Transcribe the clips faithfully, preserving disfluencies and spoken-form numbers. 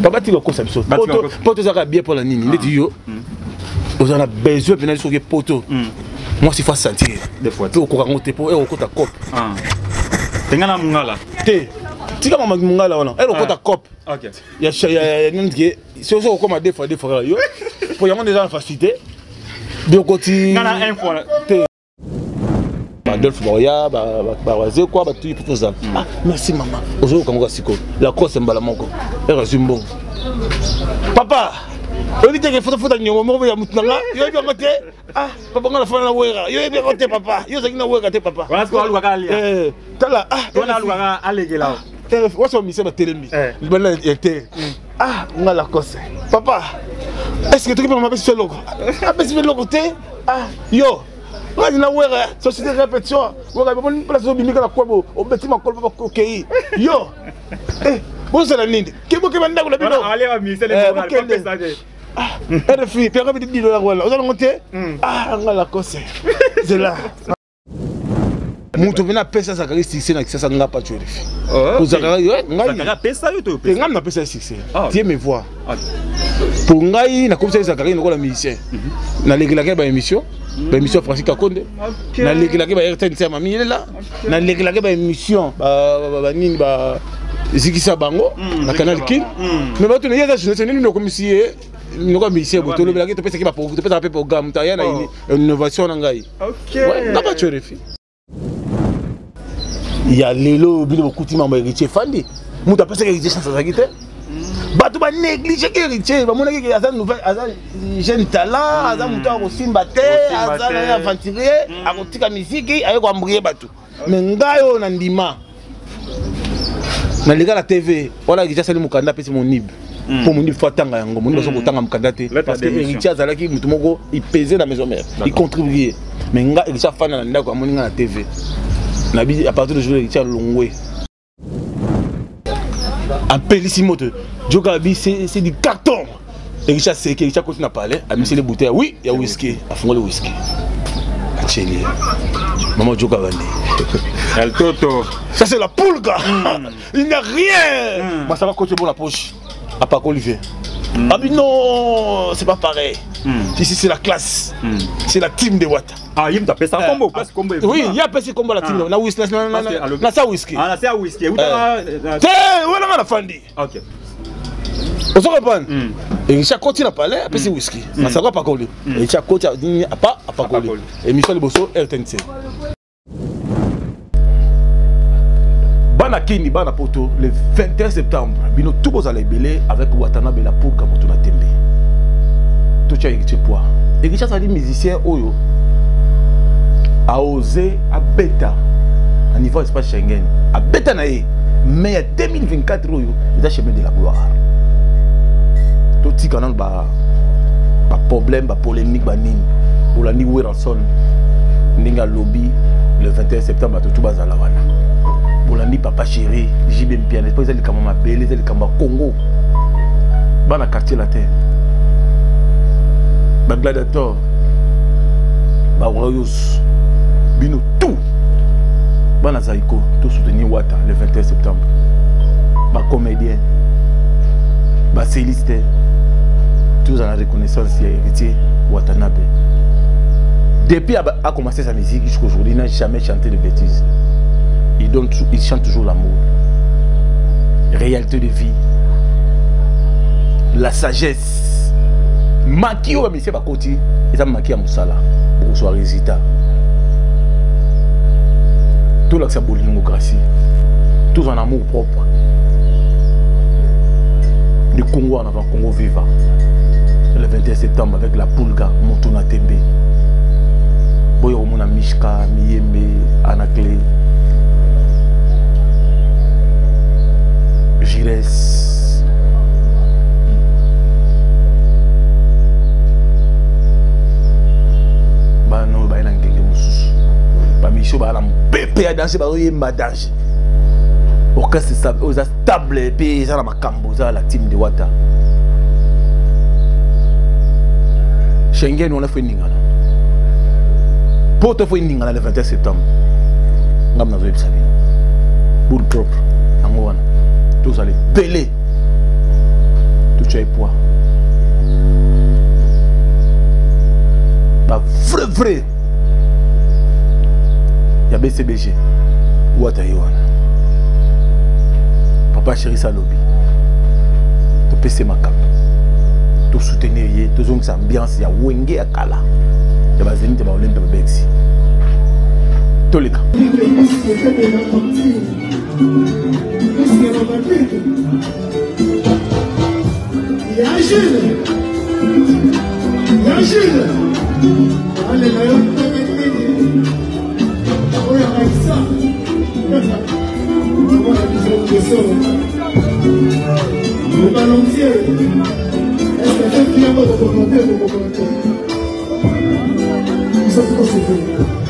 Papa tu comme ça poto poto ça bien pour la nini ndeti yo vous en a besoin venir sur poto moi c'est face sentir des fois tu ko kangote po e ko ta cop ah tengana mungala te tika mama mungala wana e ko ta cop OK ya ya ndike so so comme des fois des fois yo pour y avoir déjà en facilité de côté ngana info te Adolphe Boya, Barazé, quoi, tout est pour ça. Ah, merci maman. Aujourd'hui, comme Siko, la crosse est mbalamoko. Elle résume bon. Papa, on dit que les photos photos n'ont pas eu mutanga. Yo bien côté. Ah, papa on a fait la ouera. Yo bien côté papa. Yo c'est qui na ouera côté papa. Voilà ce qu'on a lu à Eh, tala. Ah, on a lu à aller là. Eh, on s'est mis sur la télé. Il m'a été. Ah, on a la crosse. Papa, est-ce que tu peux m'appeler ce logo? Ah, mais c'est le logo té. Ah, yo. Moi je n'ai pas société de répétition. Je n'ai pas une place de bimika la quoi au bâtiment quoi pas coquille. Yo. Eh, bon c'est la ligne. Qui vous qui m'a dit que la bino. Allez va miser les pas ça. Ah, elle fille, tu as envie de dire la voilà. Vous allez monter. Ah, on a la cause. C'est là. Mutu vena pesa za kari six na kisa nga pa tuer. Pour za kari ngai. Za pesa yo to pesa. Ngam na pesa six. Tiens me voir. Pour ngai na comme ça za kari la musicien. Na leki la ba émission. Ba émission Francis Kakonde. Na leki la ba R T N C mami là. Na leki la ba émission ba ba nini ba Zikisa Bango na Canal King. Mais ba tu ne yeza c'est nini no commissaire. Nous avons mis ici, nous avons mis ici, nous avons mis ici, nous avons mis une innovation. Ok. N'a tu refais. Il y a l'élo, il y a beaucoup de membres héritiers fandis. Nous avons pensé que héritier chance à guité. Bah tu vas négliger héritier. Bah mon héritier, il y a un nouvel, jeune talent, il y a un mouton aussi batté, il y a un aventurier, il y a un petit musique, il y a un embrayé bateau. Mais ngayo nandima. Na les gars la T V, voilà héritier c'est le mukanda, c'est mon nib. Pour mon nib faut tanga yango, mon nib faut tanga mukanda té. Parce que héritier azalaki mutumoko, il pesait dans maison mère, il contribuait. Mais nga héritier fan na ndako mon nga na T V. À partir de jour il tient longwe. À Pélissimo de Jogabi c'est du carton. Et Richard c'est que Richard continue à parler, à misser les bouteilles. Oui, il y a whisky, à fond le whisky. À Tchéli. Maman Jogabandi. El Toto. Ça c'est la poule gars. Il n'y a rien. Bah ça va côté bon la poche. À part Olivier. Ah mais non, c'est pas pareil. Ici c'est la classe. C'est la team de Wata. Ah, il m'a fait ça combo, parce que combo. Oui, il y a passé combo la team. Na whisky, na ça whisky. Ah, na ça whisky. Où t'as Té, où on a la fandi. OK. On se reprend. Et chaque côté n'a pas l'air, après c'est whisky. Na ça va pas coller. Et chaque côté a pas a pas coller. Et Michel Bosso R T N C. Bana Kini, Bana Poto, le vingt et un septembre, bino tout vous allez belé avec Watanabe la pour Kamotuna Tembe. Tout ça est poids. Et Richard ça dit musicien Oyo a osé à bêta à niveau espace Schengen. À bêta naé, mais en deux mille vingt-quatre Oyo, il a chemin de la gloire. Tout ce qui a ba ba problème, ba polémique, ba nini. Pour la ni Weranson, ninga lobby le vingt et un septembre tout bas à la wana. Bolandi papa chéri, J B M piano, pas les camama belé, les camama Congo. Dans la quartier la terre. Ba gladiator. Ba royos. Bino tout. Bana Zaiko, tout soutenir Wata le vingt et un septembre. Ba comédien. Ba céliste. Tous en la reconnaissance héritier Watanabe. Depuis a, a commencé sa musique jusqu'à aujourd'hui, il n'a jamais chanté de bêtises. Il, donne, il chante toujours l'amour, réalité de vie, la sagesse. Maki au monsieur Bakoti, il a maquillé à Moussala pour son résultat. Tout l'accès à la démocratie, tout en amour propre. Le Congo en avant, Congo viva. Le vingt et un septembre avec la Pulga, Montona Tembe. Boyo Mona Mishka, Miyembe, Anakle. Gires. Bah non, bah il a un gang de moussous. Bah Micho, bah il a un bébé à danser, bah il y a un badage. Au cas c'est ça, aux stable, et puis ils ont la macambo, ils ont la team de Wata. Schengen, on a fait une ningala. Pour te faire une ningala le vingt et un septembre. On a besoin de ça. Pour propre. Tous allez belé. tu as poids. Bah, vrai, vrai. Il y a B C B G. Où est-ce que papa chéri ça lobby. Tu peux se macap. Tu soutenir, tu as une ambiance, il y a Wenge à Kala. Il y a des gens qui ont l'Olympe de Bexi. Tous les cas. Le balancier, est-ce que quelqu'un va vous commenter ou vous commenter? Ils sont tous souffrés.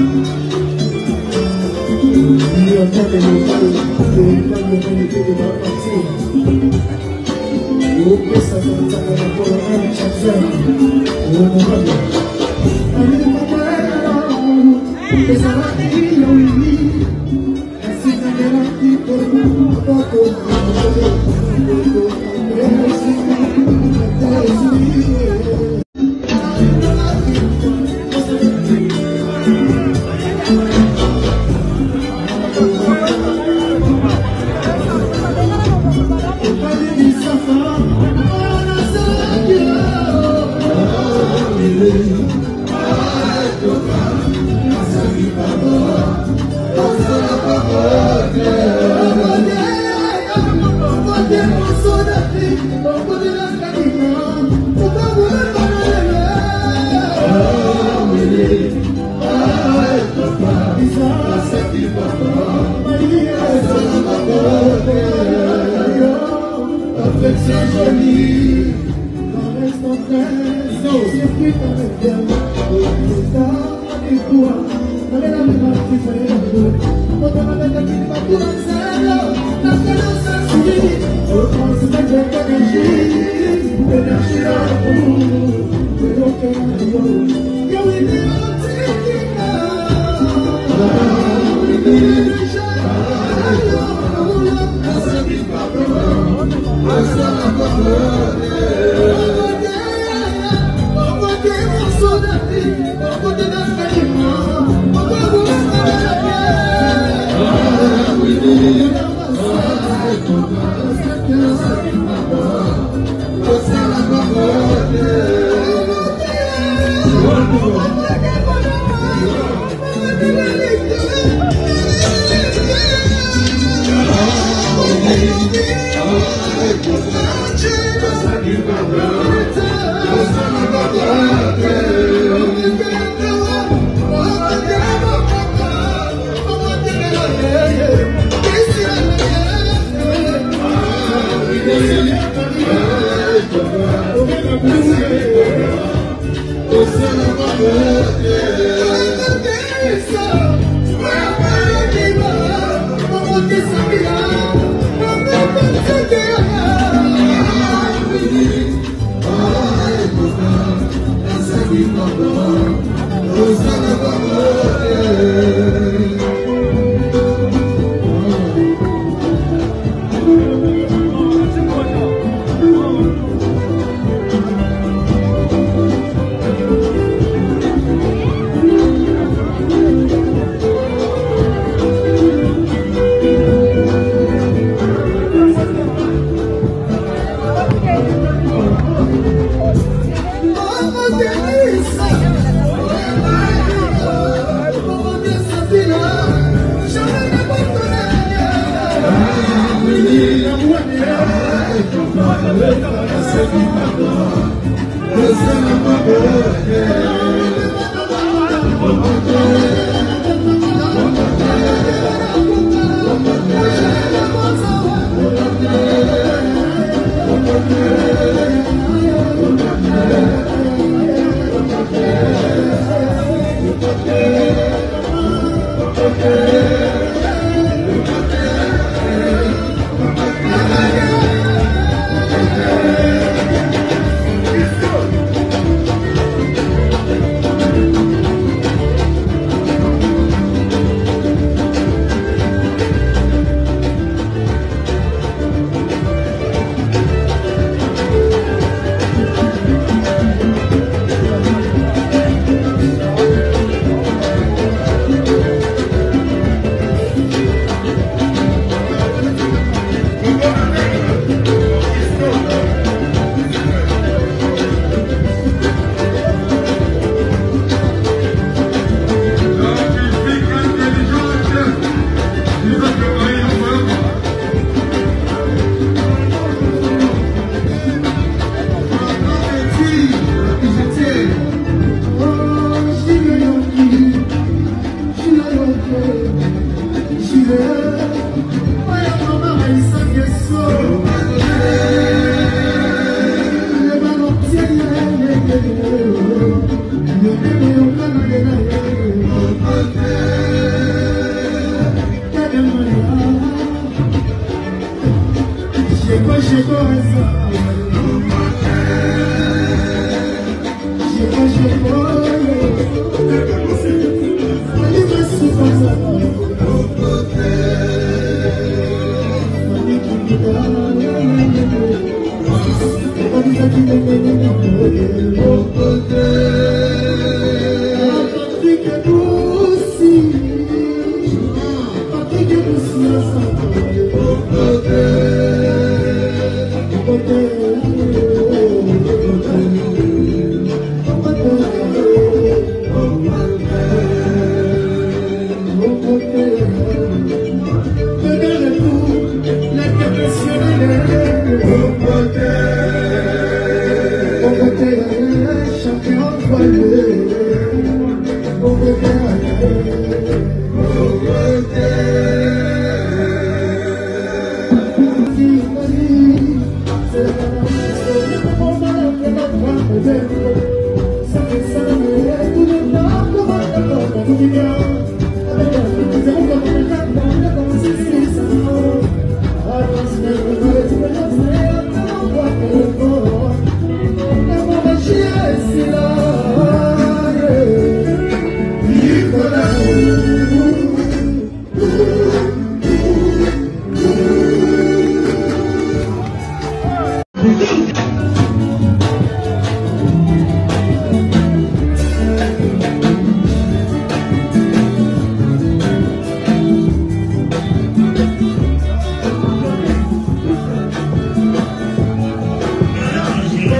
Il y a pas de local, de local localité de ma partie. Au plus, ça va être un rapport à un chasseur. Au moment où on est pas mal, et ça va être une ainsi que de la petite pour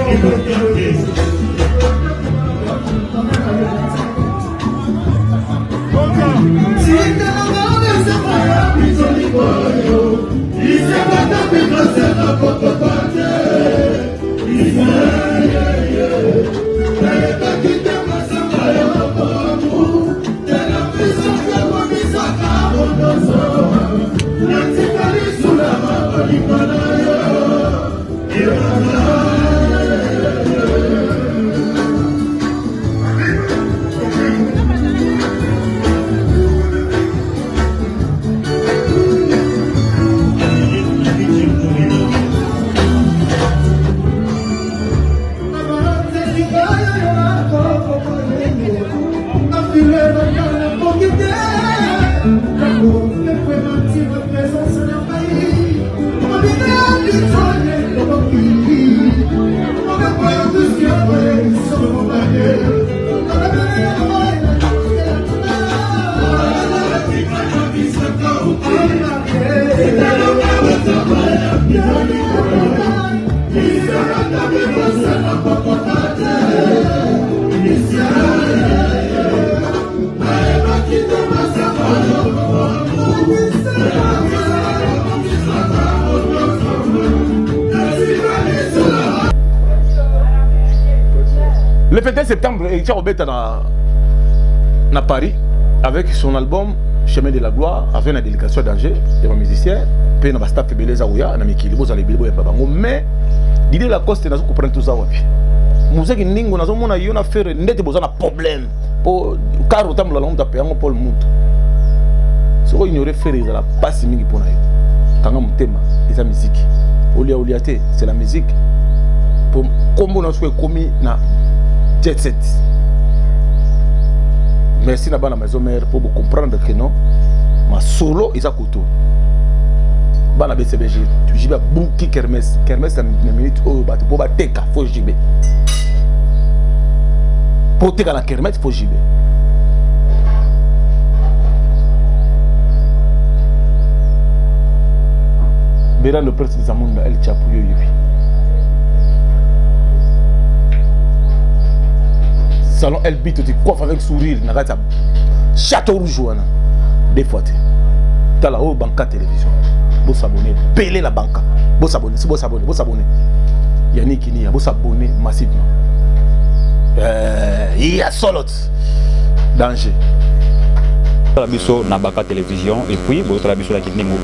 Le vingt-et-un septembre, il est à Paris avec son album Chemin de la Gloire, avec une délégation d'Angers, il y a un musicien, puis il y a un staff de Beleza Ouya, mais l'idée de la coste, c'est de comprendre tout ça. Musique ningo, nous avons un affaire net besoin de problème. Pour car autant la langue d'appel pour le monde. Ce qu'on ignorait faire, c'est la passe mingi pour nous. Quand on thème, c'est la musique. Olia Oliate, c'est la musique. Pour comment on soit commis na jet set. Merci na bana maison mère pour comprendre que non, ma solo est à côté. Bana B C B G, tu jibes bouki kermesse, kermesse dans une minute oh bah pour bah teka faut jibber. Pour teka la kermesse faut jibber. Béran le prince des Amonda El Chapouyo Yubi. Salon El Bito tu coiffe avec sourire na gata château rouge wana des fois t'as la haut banca télévision vous s'abonner peler la banca vous s'abonner si vous s'abonner vous s'abonner Yannick Nia vous s'abonner massivement euh il y a solot danger la biso na banca télévision et puis votre la biso la kiningo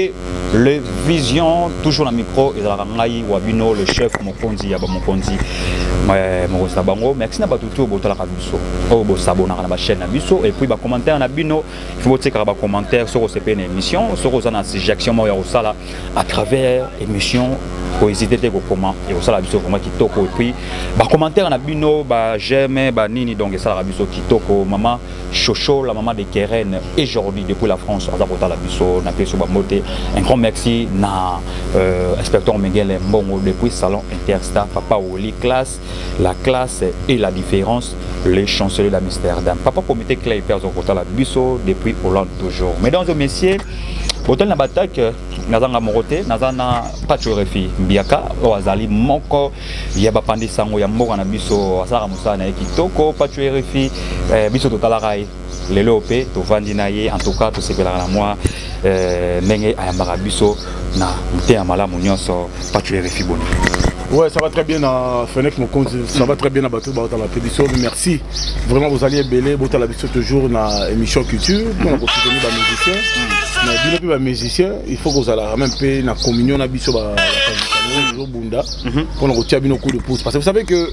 télévision toujours la micro et la ngai wabino le chef mokonzi ya ba mokonzi mais mon sabango merci na batutu botola ka biso o bo sabona na ba chaîne na biso et puis ba commentaire na bino il faut teka ba commentaire sur ce P N émission sur za suggestion mo ya osala à travers émission ko hésiter te ko comment et osala biso comment kitoko et puis ba commentaire na bino ba j'aime ba nini donc ça la biso kitoko maman Chocho la maman de Keren aujourd'hui depuis la France za botola biso na peso ba moté un grand merci na euh, inspecteur Miguel Mbongo depuis salon Interstar papa Oli classe la classe et la différence les chanceliers d'Amsterdam papa comité clair père Zokota la biso depuis Hollande toujours mesdames et messieurs hôtel na batak nazanga morote nazana pachorefi biaka wazali moko ya bapandi sango ya mboka na biso asara musana kitoko pachorefi biso totala rai lelo pe to vandi na ye en tout cas to sepela na moi ndenge ayambaka biso na mte ya malamu nyonso pachorefi boni. Ouais, ça va très bien à Fenech Mokonzi, ça va très bien à Batou Baota la télévision. Merci. Vraiment, vous allez belé, Baota la télévision toujours dans l'émission culture. Pour nous soutenir les musiciens. Mais bien les musiciens, il faut que vous allez même payer la communion à Bisso la télévision Bunda pour nous retirer nos coups de pouce. Parce que vous savez que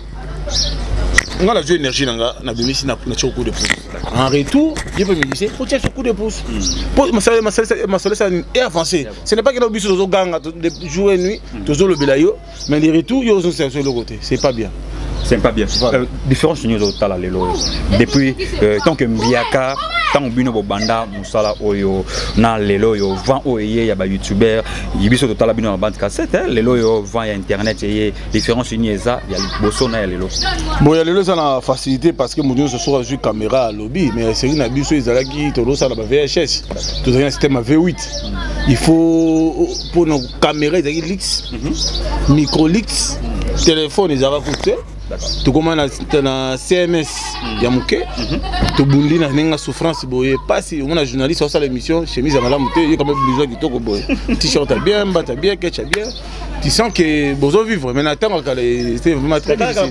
on a la jeu énergie dans la bénéfice n'a pas coup de pouce. En retour, il faut musicien, faut tirer ce coup de pouce. Pour ma salle, ma salle, ma salle, est avancée. Ce n'est pas que nous bisous aux gangs de jour et nuit, toujours le belayo, mais les retours, ils sont sur le côté. C'est pas bien. C'est pas bien. Voilà. Euh, différence nous autres là les lois. Depuis euh, tant que Mbiaka, tant bino bo banda musala oyo na lelo yo vent oye ya ba youtubeur, yibiso total bino na bande cassette, lelo yo vent ya internet et différence ni eza ya boso na lelo. Bon ya lelo ça na facilité parce que mon Dieu ce soir sur caméra à lobby mais c'est une biso ezalaki to ça na ba V H S. Tout un système V huit. Il faut pour nos caméras ezalaki Lix, micro Lix. téléphone ezaka coûté tout comme na na C M S ya muke to bundi na nenga souffrance boye pasi on a journaliste sur l'émission chemise à malamu te comme besoin qui toko boye t-shirt bien bata bien ketchup bien tu sens que besoin vivre mais attends quand c'est vraiment très difficile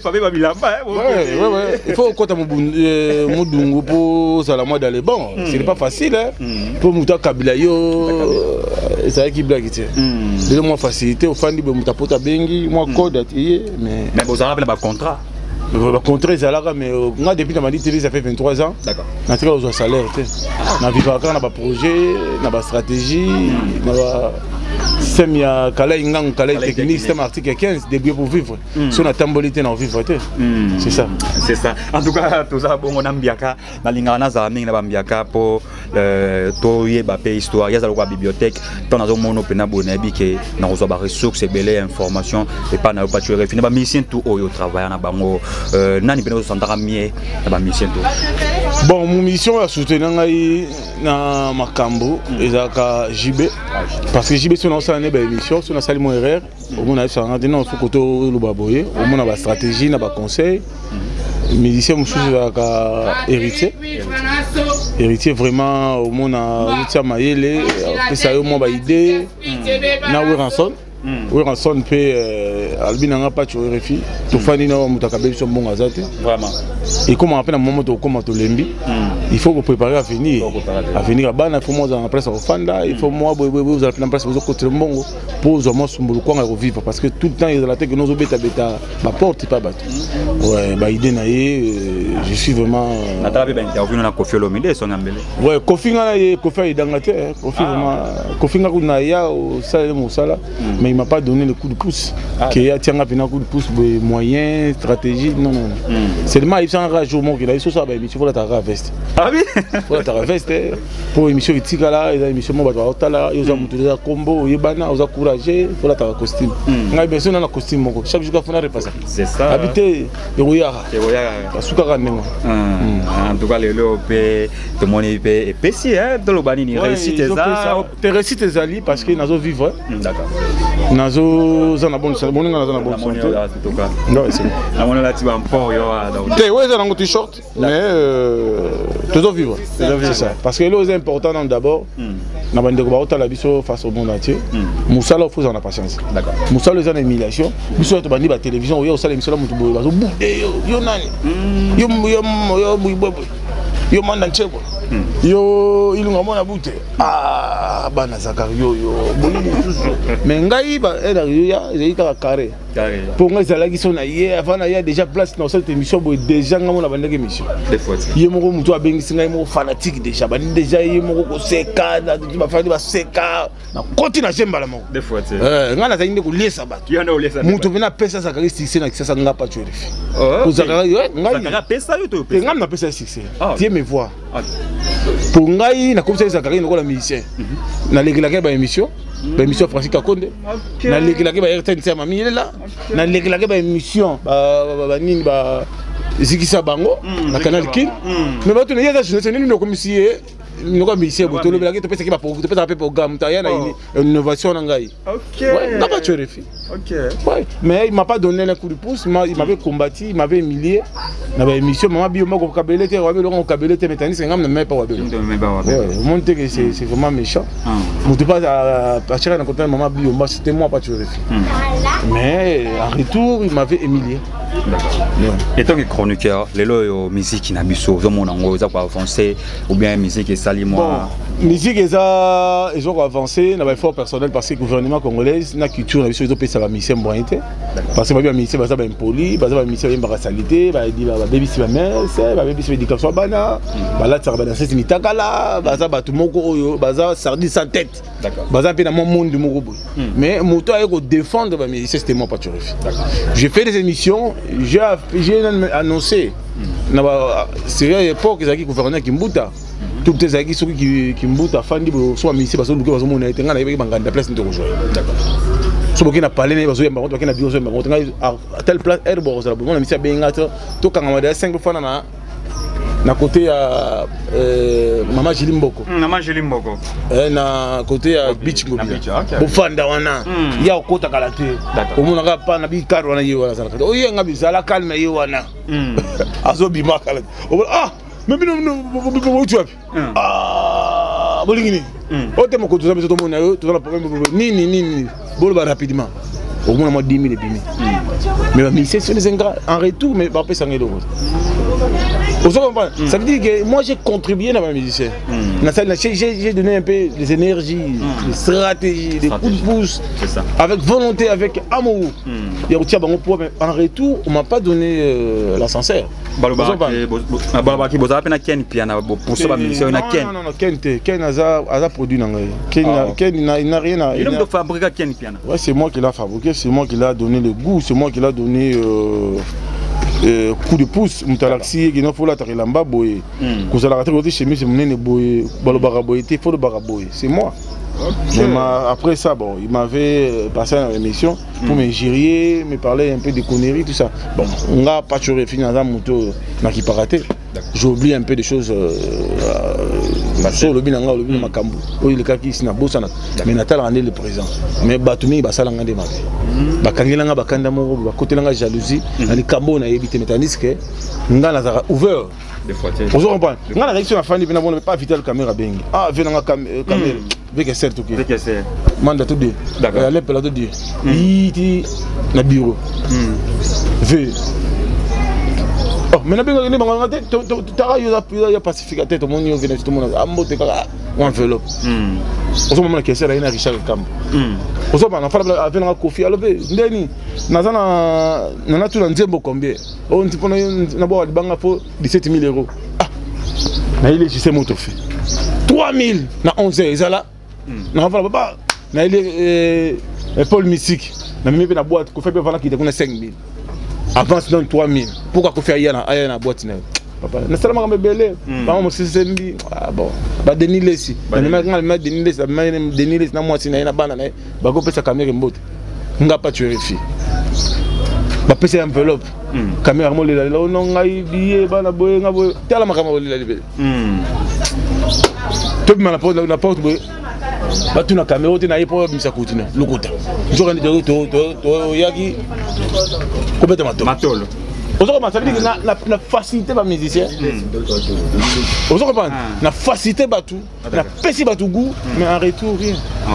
ouais ouais il faut quand mon mudungu pour ça la moi d'aller bon c'est pas facile hein pour muta kabila yo ça qui blague tu sais moi facilité au fan de muta pota bengi moi code attirer mais mais vous avez un contrat. Le contrat est là, mais moi depuis que je suis ça fait vingt-trois ans. D'accord. Je suis au salaire. Je vis pas dans un projet, dans une stratégie, dans un technique, système article quinze, début pour vivre. Si on a tambolité, on vivre. C'est ça. C'est ça. En tout cas, tout ça, bon, on a Mbiaka, dans l'ingana, ça a mis la Mbiaka pour toyer la histoire. Il y a la bibliothèque. Dans la mono penabonebi qui n'a pas de ressources, belles informations, et pas n'a pas tué. Finalement, mission tout au travail en abango. Nani penazo santara mié na mission tout. Bon, mon mission est soutenir na makambo ezaka J B parce que J B c'est une salle de mission, c'est une salle mon erreur. Au moins on a fait un faut koto le baboye, au moins on a stratégie, on a conseil. Musicien monsieur ezaka héritier. Héritier vraiment au moins on a ça maïle, après ça au moins ba idée na Weranson. Oui, rançon peut Albin n'a pas de refus. Tout fan ina mutakabeli son bon azate. Vraiment. Et comme on appelle un moment où comment to lembi, il faut vous préparer à venir. À venir à bana, il faut moi en place au fanda, il faut moi vous allez en place vous côté mbongo pour vraiment sumbulu kwa revivre parce que tout le temps il y a la tête que nous beta beta ma porte pas battu. Ouais, bah idée naé, je suis vraiment na tabe ba interview na Kofi Olomide son ngambele. Ouais, Kofi ngana ye Kofi idangate, Kofi vraiment Kofi ngakuna ya au sala musala. Mais il ne m'a pas donné le coup de pouce. Ah, qu'il y a un coup de pouce, moyens, stratégie, non, non. Mm. Seulement, il y a un rajoutement qu'il a eu sur ça, il faut la veste. Ah oui? Il faut la veste. Pour l'émission, il y a une émission, il y a un combo, il y a un courageux, il faut la costume. Il y a besoin d'un costume. Chaque jour, il faut repasser. C'est ça. Habiter, il y a un en tout cas, les lots, tout le monde est pessi, hein, de l'Obanini. Réussite ça. Tu réussites tes alliés parce qu'ils n'ont vivre. D'accord. Nazo zana bonne santé, bonne zana bonne santé. Non, c'est bon. La monnaie là tu vas en port yo. T'es ouais zana un t-shirt, mais toujours vivre. C'est ça. Parce que là c'est important d'abord. Na bande ko ba otala biso face au monde entier. Moussa là faut en patience. D'accord. Moussa les zana humiliation. Biso to bandi ba télévision yo sala émission là mutu boy bazo boude yo yo nani. Yo yo yo yo yo manda nchebo. Yo ilunga mona bute. Ah bana zakario yo bolini susu. Mais ngai ba ela yo ya zeika carré. Carré. Pour nga zala ki sona ye avant na ya déjà place dans cette émission boy déjà nga mona bandeke émission. Des fois. Ye moko mutu abengisi ngai moko fanatique déjà. Bani déjà ye moko ko seka na ba fandi ba seka. Na koti na jemba la moko. Des fois. Eh nga na zainde ko liesa bato. Yo na olesa. Mutu vina pesa zakari six na kisa nga pa tuer. Oh. Ko zakari yo ngai. Zakari pesa yo to pesa. Nga na pesa six. Tie me voir. Pour ngai na comme ça zakari na ko la musicien. Na lekelaka ba émission. Ba émission Francis Kakonde. Na lekelaka ba R T N C mami là. Na lekelaka ba émission ba ba nini ba Zikisa Bango na Canal King. Mais ba to na yeza je ne ko musier. Nous avons mis ici, nous avons mis ici, nous avons mis programme, nous avons une innovation. Ok. Mais il ne m'a pas donné un coup de pouce, il m'avait combattu, il m'avait humilié. Dans l'émission, maman bio moko kabelete, wabelo kabelete métani, c'est ngam na même pas wabelo. Monter que c'est c'est vraiment méchant. Nous ne pas à partir d'un côté maman bio, c'était moi pas tu refus. Mais en retour, il m'avait humilié. Et tant que chroniqueur, les lois musique qui n'a biso, vous mon ango, vous avez avancé ou bien musique et sali moi. Musique et ça, ils ont avancé, n'a pas fort personnel parce que le gouvernement congolais, na culture, na biso ils ont payé ça va mission boité. Parce que ma bien mission, ça va impoli, ça va mission bien barasalité, va dire va baby si ma mère, c'est va baby si éducation bana, va là ça va danser c'est mitakala, va ça va tout mon ko, va ça sardine sans tête. D'accord. Va ça dans mon monde du moko. Mais moto a ko défendre ba mais c'était moi pas tu refus. D'accord. J'ai fait des émissions, j'ai j'ai annoncé c'est à l'époque ils ont gouverné Kimbuta. Tout les amis qui Kimbuta fandi soit ministre parce que nous avons mon été ngana yeba nganda place nto jouer. D'accord. So boki na parler na bazo yamba ko na bio zo yamba ko à telle place air bo zo bon ministre benga to to kanga ma cinq fois na na côté ya Maman Julie Mboko. Maman Julie Mboko. Eh na côté ya Beach Mobile. Bofanda wana. Ya okota kala te. Omona ka pa na bi karo wana yewana sana. Oye nga bizala kalme yewana. Azo bima kala. Ah, mais bino bino tu wapi? Ah, bolingini. Ote moko tuza biso to mona yo, tuza na problème nini nini. Bolo ba rapidement. Au moins moi dix mille et bimi. Mais ma mission c'est les ingras en retour mais pas payer cinq euros. Ça veut dire que moi j'ai contribué dans ma musicien. J'ai donné un peu des énergies, des stratégies, des coups de pouce, avec volonté, avec amour. Et en retour, on ne m'a pas donné euh, l'ascenseur. Non, non, non, Ken Ken a produit. Ken n'a rien à. Il a fabriqué Ken piano. Ouais, c'est moi qui l'ai fabriqué, c'est moi qui l'ai donné le goût, c'est moi qui l'ai donné. Euh, Euh, coup de pouce, mutalaxi, qui n'a pas la lamba boy. Quand ça la raté chez moi, c'est mon boy, balobaraboy, t'es faux de baraboy, c'est moi. Okay. Mais après ça, bon, il m'avait passé à l'émission pour mm. me gérer, me parler un peu de conneries, tout ça. Bon, on n'a pas toujours fini dans un moto qui pas raté. J'oublie un peu des choses. Sur le bilan, le bilan Makambu. Oui, le cas qui s'est bossé, mais Natal en est le présent. Mais Batumi, bah ça l'a engagé. Bah quand il a bakanda mo, bah côté la jalousie, les cambos n'a évité métanisque, on a ouvert. Vous comprenez? On a la réaction à Fanny, on ne peut pas éviter la caméra bing. Ah, venez la caméra. Avec un tout qui. Manda tout dit. D'accord. Elle est là tout dit. Il na bureau. Ve. Oh, mais na bingo ni bango ngate, tu as eu la pacificateur, tout le monde y vient, tout le monde a monté kala, ou enveloppe. Au moment où il y a un Richard Camp. Au moment où il y a un Kofi, alors ndeni, nazana, nana tout l'ensemble combien? On dit qu'on a na boa di banga pour dix-sept mille euros. Ah, na il est juste moto fait. trois mille na onze heures, ça là. Na va pas, na il est Paul Mystique, na même na boîte, Kofi peut vendre qui était qu'on a cinq mille. Avant sinon trois mille. Pourquoi qu'on fait ailleurs dans la boîte? Papa, ne seulement me belé. Maman me c'est dit ah bon. Ba Denis Lessi. Na me ngal me Denis Lessi, me Denis Lessi na moi si na ina bana na ba ko pesa caméra mbote. Nga pas tuer fille. Ba pesa enveloppe. Caméra mo le la no ngai billet bana boye nga boye. Tala makama le la libé. Tout le monde na porte na porte boye. Ba tu na caméra tu na yepo misa kutina. Lokota. Njora ni to to to yaki. Complètement matolo. Aujourd'hui, ça veut dire que la facilité va musicien. Aujourd'hui, la facilité va tout, la pessi va tout goût, mais en retour rien.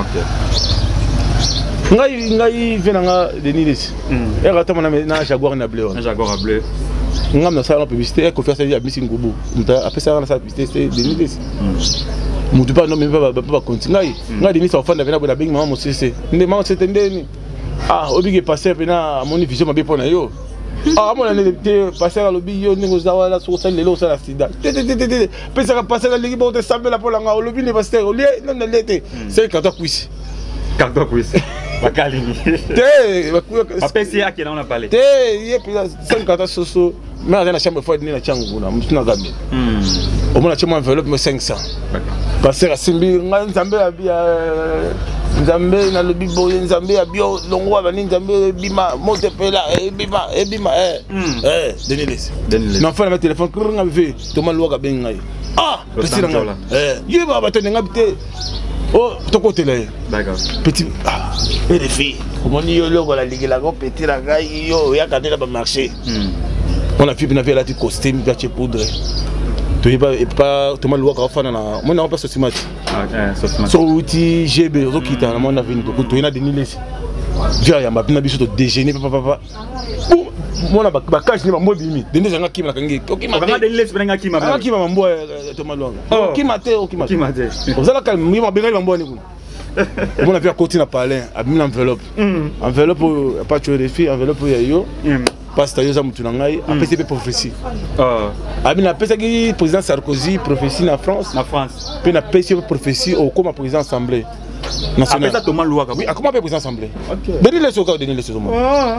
Ok. Ngai ngai venanga Denis Lessi. Et rata mon ami na Jaguar na bleu. Na Jaguar bleu. Ngam na salon publicité, ko faire ça à Missing Gobo. Après ça na sa publicité c'est Denis Lessi. Mutu pas non mais pas pas continuer. Ngai Denis sa fan na venir na bing maman mo cc. Ndé maman c'était ndeni. Ah, obligé passer pena mon vision ma bien yo. Ah, mon année de passer à l'obbi yo ni gozawa la sur celle là sur la sida. Penser à passer la ligue pour te saber la pour la l'obbi ne passer au lieu non non l'été. C'est quand toi quiz. Quand toi quiz. Bakalini. Té, après c'est à qui on a parlé. Té, il puis cinq quand soso, mais à la chambre fois ni la changu na mutuna gambe. Hmm. Au moins la chambre enveloppe cinq cents. Passer à Simbi, nzambe abia Nzambe na lobi boye Nzambe abio longwa bani Nzambe bima monte pela e bima e bima eh eh Denis Lessi Denis Lessi na fa na téléphone kringa ve to ma loka benga ah petit nga eh yeba ba to nga bité oh to côté là d'accord petit ah et les filles comment ni yo logo la ligue la go petit la ga yo ya kanela ba marché on a vu bien la petite costume gâché poudre. Tu n'es pas tu m'as loué quand on a moi on passe au cimetière. Sur outil G B qui t'a mon avis donc tu es là Denis Lessi. J'ai un m'a bien habitué de déjeuner papa papa. Moi na ba cash ni ba mo bimi. Denis nga ki ma kangi. OK ma Denis Lessi nga ki ma. Nga ki ma mbo to ma longa. OK ma te OK ma. Ki ma te. Vous allez calme mi ma benga mbo ni ku. On a vu à côté na parler, a mis l'enveloppe. Enveloppe pas tuer les filles, enveloppe ya yo. Parce que yoza mutu nangai après c'est prophétie. Ah. Abi na pesa ki président Sarkozy prophétie na France. Na France. Puis na pesa prophétie au comme président assemblée nationale. Après ça Thomas Louaka. Oui, comment président assemblée. OK. Denis Lessi au Denis Lessi au monde. Ah.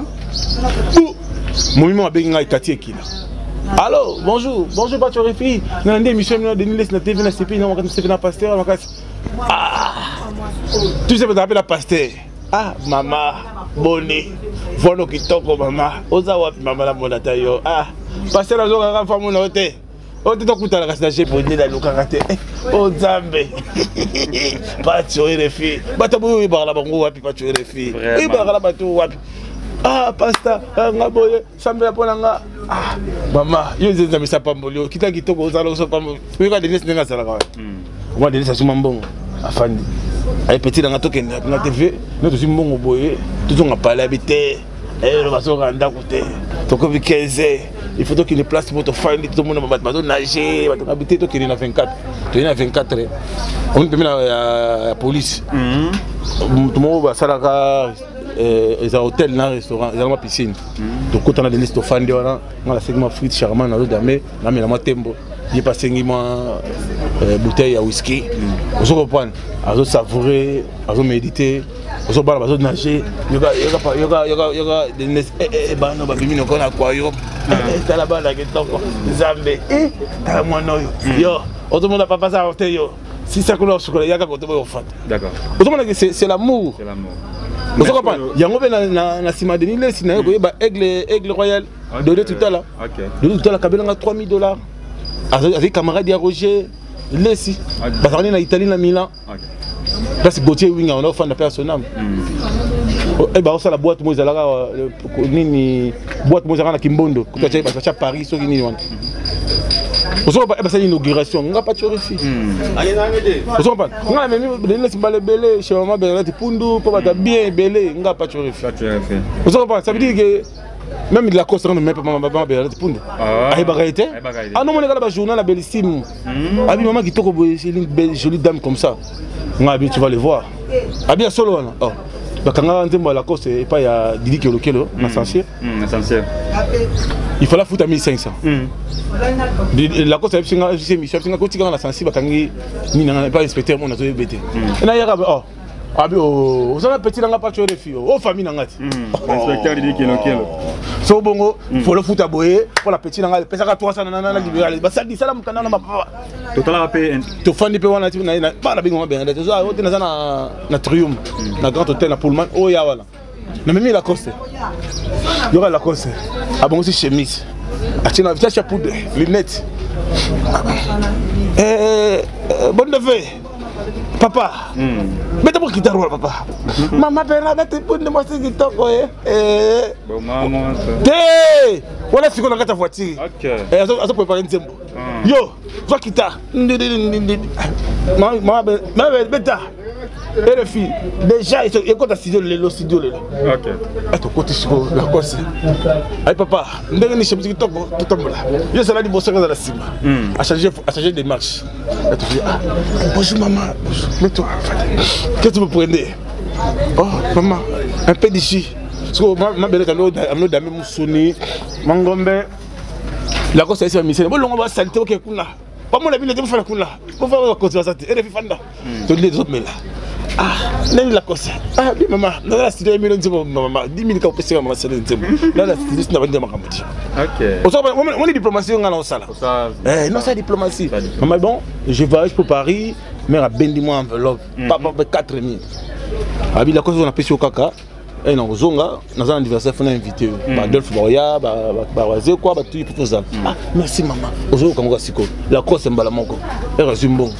Mon mimi abengi ngai Kati Ekila. Allô, bonjour, bonjour pas tuer les filles. Na ndé émission na Denis Lessi na T V na C P na wakati C P na pasteur wakati. Ah. Tu sais pas la pasteur. Ah, maman, bonnet. Voilà qui toque maman. Oza wapi maman la monata yo. Ah, passer la zone à femme mon hôtel. on te tokuta la kasnaje pour ni la lokangate. Oh Nzambe. Pas tuer les filles. Bata boyo ibara la bango wapi pas tuer les filles. Ibara la bato wapi. Ah pasta nga boye sambe pona nga. Ah mama, yo nzeza misa pambolio. Kita kitoko ozalo so pambolio. Yo ka Denis nga sala ka. Moi Denis asuma mbongo. Afandi. Ay petit nga tokenda na T V, nous aussi mbongo boye. Tout on a parlé habité. Eh le baso randa côté. Toko bi quinze. Il faut qu'il y ait place pour te faire tout le monde va nager, va habiter toi qui est à vingt-quatre. Tu es à vingt-quatre. On peut mettre la police. Tout le monde va salaka les hôtels, les restaurants, les piscines. Donc quand on a des listes de fans, on a la segment frites charmant dans le damé, on a mis la tembo. Il n'y a pas de bouteille à whisky. On se reprend, on se savourer, on se méditer. On se bat, on se nager. Il y a des bandes qui sont en aquarium. Il y a là-bas qui sont en Zambé. Il y a moi non. Yo, tout le monde n'a pas passé à côté. Si ça coule au chocolat, il y a qu'à côté au fat. D'accord. C'est l'amour. C'est l'amour. Vous comprenez? Il y a un peu dans Sima de Nile, il y a un aigle royal. De tout à l'heure. De tout à l'heure, il y a trois mille dollars. Avec camarade de Roger, Lessi. Parce qu'on est en Italie, à Milan. Parce que Gauthier Wing, on a offert la personne. Et bien, on a la boîte, moi, la boîte, moi, la Kimbondo. Quand tu es à Paris, sur une on se voit pas l'inauguration, on n'a pas de chorifi. On se voit pas. On a même laissé baler belé chez maman Bernadette Pundu pour être bien belé, on n'a pas de chorifi. On se voit pas. Ça veut dire que même la coste on ne met pas maman Bernadette Pundu. Ah, il va été. Ah non, on est là-bas journal la bellissime. Ah oui, maman qui toque une jolie dame comme ça. On a tu vas le voir. Ah bien solo là. Oh. Quand on a un la coste et pas il y a Didi qui est local, on a censé. Il faut la foutre à mille cinq cents. La cause c'est que c'est Michel, c'est que quand on a sensible, quand il n'a pas inspecté, on a tout bêté. Et là il y a oh, ah bien, vous avez petit dans la pâture de filles, oh famille n'engage. Inspecteur dit qu'il est local. So bongo, faut le foutre à boyer, pour la petite n'engage. Parce que toi ça n'a n'a libéral. Bah ça dit ça là, mon canal n'a pas. Total a payé. Tu fais des paiements natifs, n'a pas la big on bien. Tu vois, on est dans un na Triumph, na grand hôtel na Pullman, oh ya voilà. Mais même la coste. Il y aura la coste. Ah bon aussi chemise. Acheter un chapeau de lunettes. Eh, bonne neveu. Papa. Mettez moi guitare papa. Maman Bernadette pour de moi c'est guitare eh. Bon maman. Té. Voilà ce qu'on a dans ta voiture. OK. Eh, on se prépare une tempo. Yo, va guitare. Maman, maman beta. Et les filles, déjà, ils sont à studio, le studio. Ok. Et tu côté sur la course. Aïe papa, nous devons nous chercher tout le monde là. Je suis là du boss dans la cime. À changer, à changer des marches. Et tu dis ah, bonjour maman, mets-toi. Qu'est-ce que tu me prenais? Oh maman, un peu d'ici. Parce que ma belle est à l'eau d'Amé Moussouni, Mangombe. La course est mise. Bon, on va salter au Kekuna. Pas mon avis, il faut faire la pour faire la course. Et les filles fanda. Tu dis les autres mais là. Ah, n'est la cause. Ah, bien maman, dans la studio millions de maman, dix mille pour passer maman c'est le thème. Là la studio n'a pas de maman. OK. On est diplomatie on a dans ça là. Eh, non c'est diplomatie. Maman bon, je voyage pour Paris, mais à bendi moi enveloppe, pas pas quatre mille. Ah, bien la cause on a payé au caca. Et non, Zonga, dans un anniversaire, on a invité Adolphe Boya, Barazé, quoi, tout pour ça. Ah, merci maman. Aujourd'hui, comme ça, la cause c'est Mbalamoko. Et résume bon.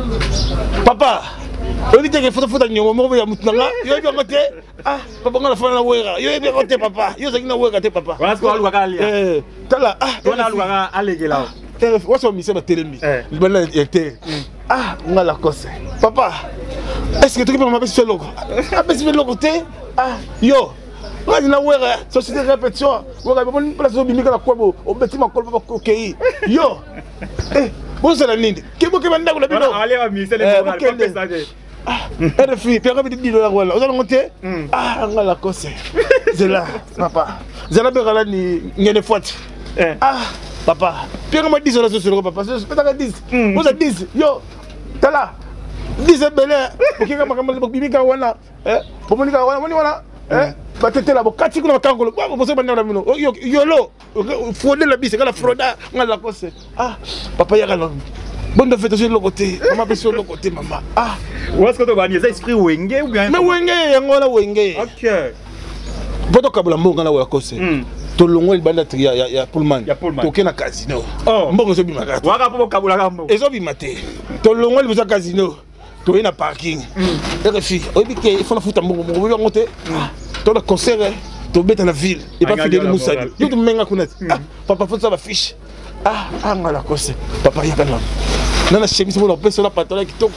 Papa. On dit que les photos photos nyongo mo ya mutanga yo bien côté ah papa ngala fana wera yo bien côté papa yo zakina wera te papa wala ko aluka kali eh tala ah wala aluka alegela eh waso mi seba telembi bana était ah ngala kose papa est-ce que tu peux m'appeler ce logo ah mais ce logo te ah yo ngani na wera société de répétition wera bon place au bimika la kwabo au beti makolo papa kokei yo eh bon c'est la ninde kebo ke banda ko la bino allez va mi c'est les pas ah, elle fille, puis elle dit dollars voilà. Vous allez monter? Ah, on a la cause. C'est là, papa. Vous allez faire ni ni une fois. Ah, papa. Puis on m'a dit sur la société papa. C'est peut-être dix. Vous êtes dix. Yo, t'es là. dix est belé. OK, comme comme bibi ka wana. Eh, pour moi ka wana, moi wana. Eh, ba tete là, bo kati kuna kangolo. Ba bo se bana mino. Yo yolo. Frauder la bise, la frauda, on a la cause. Ah, papa ya kana. Bonne de fête sur le côté, maman peut sur le côté maman. Ah, où est-ce que tu vas dire ça esprit wenge ou bien? Mais wenge, yango la wenge. OK. Boto kabula mbonga na wa kose. to longo libanda ya ya ya Pullman ya Pullman to kena casino oh mbongo zo bimaka waka po kabula kambo ezo bimate to longo libanda casino to ina parking et refi obi ke il faut na futa mbongo mbongo bi ngote to le concert to beta na ville et pas fidèle Moussadi yo to menga kuna papa faut ça va fiche ah ah ngala kose papa ya kana nana chemise mo la pesa la patron kitoko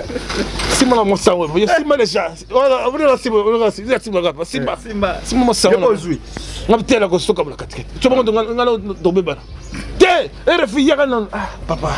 simba la mosa wo yo simba déjà wala wala la simba wala simba simba gapa simba simba simba mosa wo ngapte la ko soka bla katikete to bango ngalo to beba te refi ya kana ah papa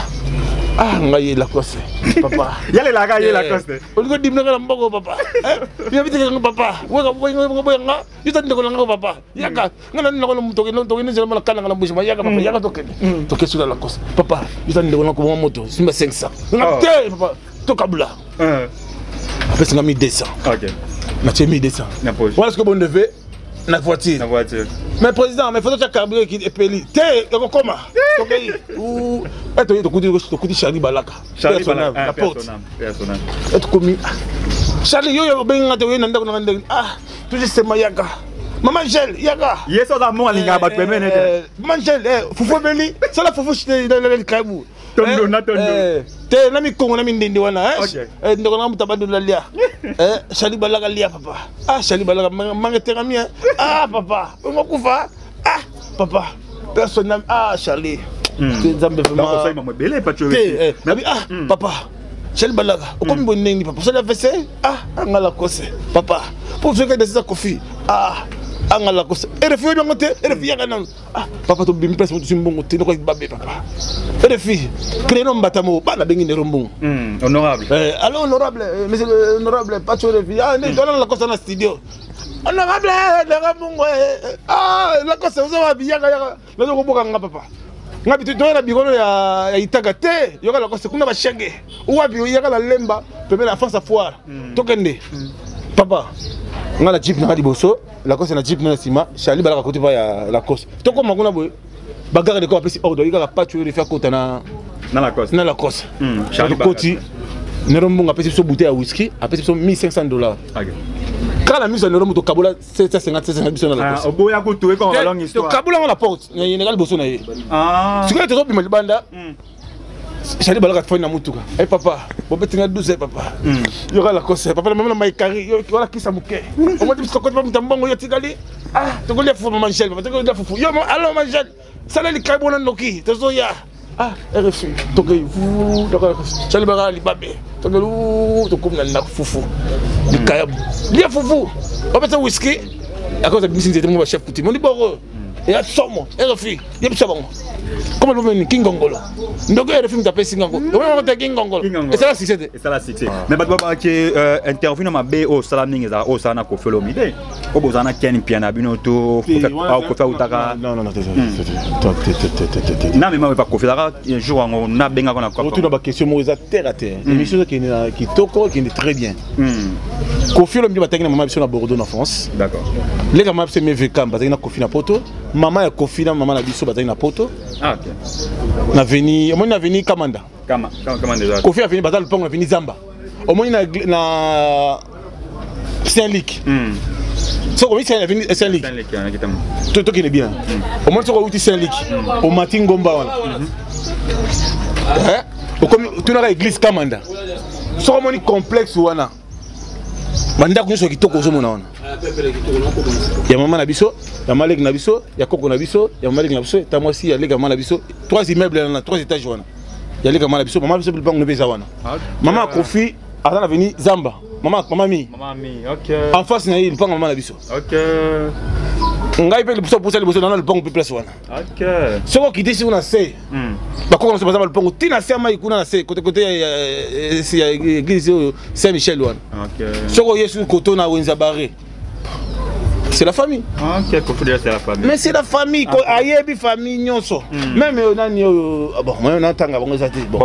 ah ngai la kose papa yale la ga yela kose oligo dimna ngala mbogo papa yo bitike ngo papa wega ngo boy nga yuta ndeko ngo papa yaka ngana ndeko mo toke no toke ni zela kala ngala bushima yaka papa yaka toke toke sula la kose papa yuta ndeko ngo moto simba cinq cents ngapte papa to kabula euh après ngami deux cents OK na temi deux cents na poche voilà ce que bon devait na voiture na voiture mais président mais faut que carburant qui est peli te ko koma to kai ou eto to kudi to kudi Charlie Balaka Charlie Balaka la porte personnel eto komi Charlie yo yo benga to yenda ko ngande ah tout juste mayaka maman gel yaka yeso da mo alinga ba pemene te maman gel eh fufu beli ça la fufu chite dans le kaibu tondo na tondo te na mi kongo na mi ndindi wana eh ndoko na mutabadu la lia eh Charlie Balaka lia papa ah Charlie Balaka manga tera mi ah papa ngokufa ah papa personne ah Charlie nzambe vraiment ça m'a belé pas tu mais ah papa Charlie Balaka okomi bonengi papa ça la fessé ah ngala kose papa pour ce que de ça kofi ah angala kose erefi yo ngote erefi yaka nan ah papa to bimi presse mo simbongo te ko babé papa erefi créno mbatamo bana bengi ne rombongo hmm honorable eh alors honorable monsieur honorable pas tu refi ah ne dona la kose na studio honorable le rombongo ah la kose zo wa biyaka yaka nazo ko boka nga papa ngabi to na bigolo ya itaga te yoka la kose kuna ba shenge uwabi yaka la lemba pembe la France à foire tokende papa ngala jeep na liboso la cause na jeep na sima Charlie Balaka côté pa ya la cause to ko makuna boy bagarre de ko apesi ordre yika pas tu refaire kota na na la cause na la cause Charlie Balaka ne rombonga apesi so bouteille à whisky apesi so mille cinq cents dollars OK quand la mise en euro to kabula sept cent cinquante sept cent cinquante na la cause ah oboya ko to ko longue histoire to kabula la porte ni ngal boso na ye ah ce que tu as dit banda Charlie Balaka fona mutuka eh papa bobetinga douze papa yo la cause papa même na maikari yo wala kisa muke o mo tibso ko pam tambongo yo tigali ah to golia fu maman Charlie to golia fu yo allo maman Charlie sala li kay bonan noki to zo ya ah refi to kay fu to Charlie Balaka li babé to gelu to kum na nak fufu li kay li fufu o beta whisky à cause de business de mon chef coutume on dit bon et à somo refi yeb sabon comment le meni kingongolo ndogo refi mtape singango on ta kingongolo et ça la succès et ça la succès mais ba ba que interview ma be o salam ninga za o sana ko felo mi de o bozana ken piana bino to ko fa utaka non non non na mais ma pas ko fela un jour on na benga ko na ko tout dans question mo za terre à terre émission qui qui toko qui est très bien Kofi le mi bataki na mama biso na Bordeaux en France d'accord les gars m'a fait mes vécam bataki na Kofi na poto maman ya Kofi na maman na biso bataki na poto ah OK na veni on a veni Kamanda Kama Kamanda déjà Kofi a veni bataki le pont na veni Zamba au moins na na Saint-Luc hmm so on est veni Saint-Luc Saint-Luc on kitam tout tout qui est bien au moins so on est Saint-Luc au matin Ngomba wana hein au comme tu na église Kamanda so on est complexe wana banda ko so kitoko zo mona wana ya mama na biso ya malek na biso ya koko na biso ya malek na biso ta moi si ya lega mama na biso trois immeubles na trois étages wana ya lega mama na biso mama biso bilbango no beza wana mama Kofi azana veni Zamba mama mama mi mama mi OK en face na il bango mama na biso OK ngai pe biso pour ça biso na le bango pe place wana OK soko kiti si una se ba ko na se bazama le bango tina se mai kuna na se côté côté si église Saint Michel wana OK soko yesu koto na wenza barré c'est la famille. Ah, ok, c'est la famille. Mais c'est la famille, quoi. Aïe, bi famille, nyonso. Même on a bon, moi on entend avant ça. Bon,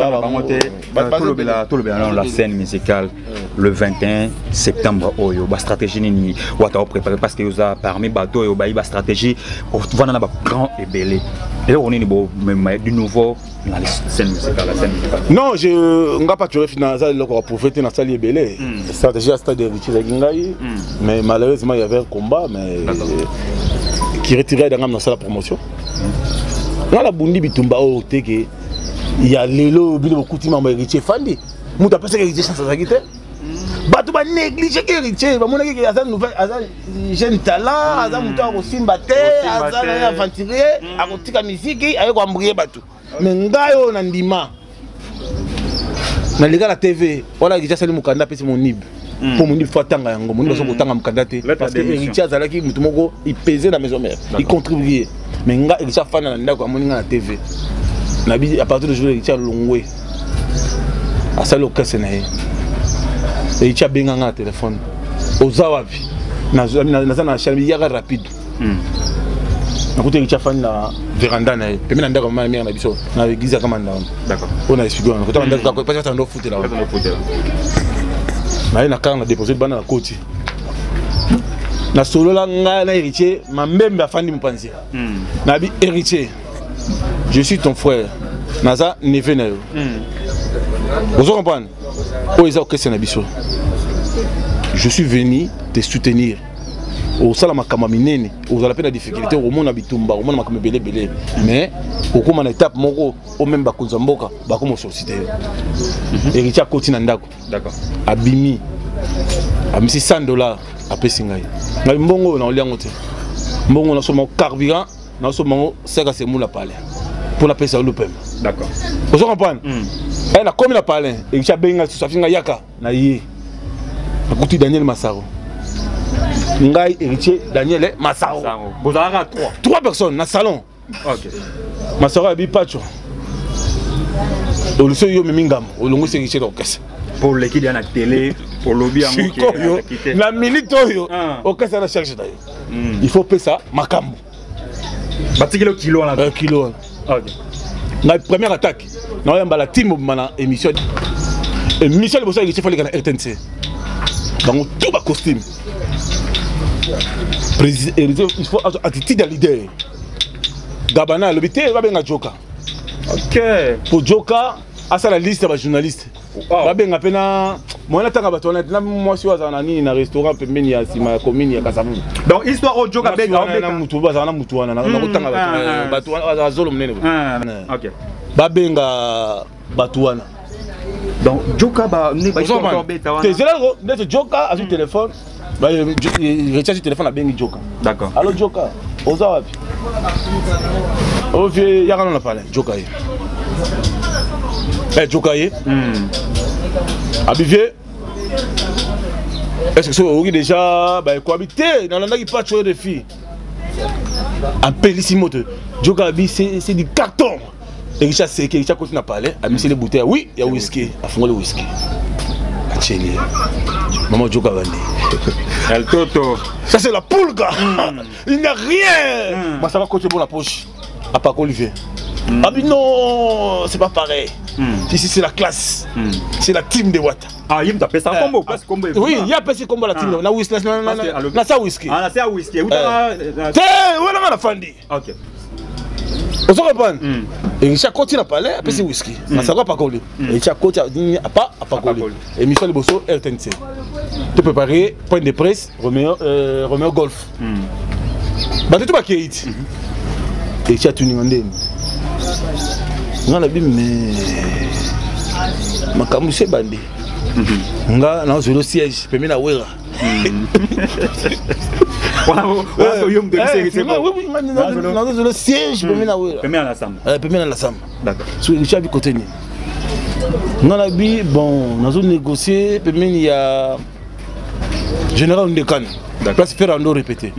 tout le bien la scène musicale le vingt et un septembre. Oh, yo, ba stratégie ni wata préparé parce que vous a parmi bateau yo ba ba stratégie pour vendre na ba grand et belé. Et on est du nouveau dans la scène musicale, la scène musicale. Non, je n'ai pas toujours financé le corps pour fêter dans la salle belé. Stratégie à stade de Richie Gingai, mais malheureusement il y avait un combat, mais qui retirait dans la promotion. Dans la Bundi Bitumba, il y a Lélo, il y a beaucoup de membres héritiers Fandi. Nous avons pensé que l'héritier chance à quitter. Bah, tu vas négliger l'héritier. Bah, mon héritier, il y a un jeune talent, il y a un mouton aussi batté, il y a un aventurier, il y a un musique, il y a un embrouillé bateau. Mais nous avons un ndima. Dans les gars la T V, on a déjà salé mon candidat, c'est mon nib. Pour mon nib, il faut attendre. Mon nib, il faut attendre mon candidat. Parce que l'héritier, il pesait dans la maison mère. Il contribuait. Mais il y a un fan dans la T V. À partir de aujourd'hui, il y a un long way. À ça, l'occasion, il y a un téléphone. Aux Awabi, il y a un chaîne, il y a un rapide. Il y a un fan dans la véranda. Il y a un fan dans l'église. D'accord. On a expliqué. Il y a un fan dans foot. Il y a un fan dans déposé dans la côte. Na solo la nga na héritier, ma même ba fandi mpanzi. Na bi héritier. Je suis ton frère. Naza neveu na yo. Vous comprenez? O eza okese na biso. Je suis venu te soutenir. Au sala makama minene, aux ala pe na difficulté au monde bitumba, au monde makama belé belé. Mais au comme en étape moko, au même bakunza mboka, ba comme société. Héritier koti na ndako. D'accord. Abimi. Amisi cent dollars. Après singai ngai mbongo na oliango te mbongo na soma carburant na soma seka se mula pale pour la pesa lupem. D'accord. Vous comprenez? Eh na komi na pale et cha benga so safinga yaka na yé akuti Daniel Massaro ngai héritier Daniel Massaro vous avez trois trois personnes na salon. OK. Massaro abi pacho au lycée yo mingam au longo c'est héritier d'orchestre pour l'équipe de la télé, pour le lobby à la minute, on cherche d'ailleurs. Il faut payer ça, Makambo. Bâti kilo kilo là. Un kilo. Ok. La première attaque, nous avons la team de émission. Et Michel Bossa, il faut aller à R T N C. Dans tout le costume. Il faut attitude de leader. Gabana, le B T va bien à Joka. Ok. Pour Joka, à ça la liste des journalistes. Ba benga pena moi natanga bato na moi si waza na nini na restaurant pembeni ya sima commune ya Kasavu. Donc histoire au Joka benga na mutu baza na mutu wana na kotanga bato bato waza zolo mnene. OK. Ba benga bato wana. Donc Joka ba ne ba ko beta wana. Te zelo ne Joka a son téléphone. Ba recharge téléphone a bengi Joka. D'accord. Allo Joka, oza wapi? O vie ya kana na pale Joka yi. Eh, Jokaye. Abivier. Est-ce que c'est déjà cohabité dans la qui pas de filles? Un pélissimo de Jokabi, c'est du carton. Et Richard c'est que Richard continue à parler. A mis les bouteilles. Oui, il y a whisky. À fond le whisky. À Tchéli. Maman Jokavani. El Toto. Ça c'est la poule, gars. Il n'y a rien. Bah, ça va continuer pour la poche. À part Olivier. Mm. Ah mais non, c'est pas pareil. Mm. Ici c'est la classe. Mm. C'est la team de Wata. Ah, il m'a fait ça combo, parce combo. Oui, il y a passé combo la team. Na whisky, na ça whisky. Ah, na ça whisky. Où t'as Té, où est la fandi? OK. Vous comprenez? Et chaque continue à parler, après c'est whisky. Na ça va pas coller. Et chaque continue à pas à pas coller. Et Michel Bosso R T N C. Tu préparer point de presse, Romeo euh Romeo Golf. Bah tu vas qui it. Et tu as tout demandé. On a dit mais makambo c'est bandé. Nga na zolo siège permis na wera. Wow, yom de c'est bon. Oui, na zolo siège permis na wera. Permis na sam. Euh permis na sam. D'accord. Sur le chabi côté ni. On a dit bon, na zone négocier permis il y a général Ndekane. Place Ferrando répété.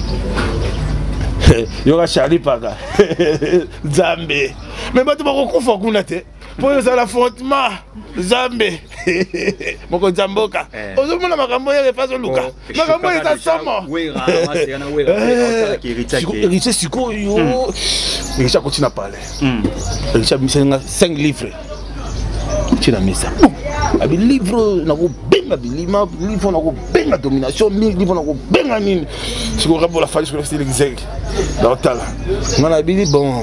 Yoga Charlie Paga. Zambé. Mais tu vas reconfort qu'on te. Pour ça l'affrontement. Zambé. Mon Zamboka. Aujourd'hui on a makambo ya face au Luka. Makambo ya sama. Oui, ramasser na wera. Héritier Siko yo. Héritier continue à parler. Héritier mis cinq livres. Tu n'as mis ça. Abi livre na ko benga bilima, livre na ko benga domination, livre na ko benga nini. Si ko rabo la fali sur le style exact. Dans tala. On a dit bon.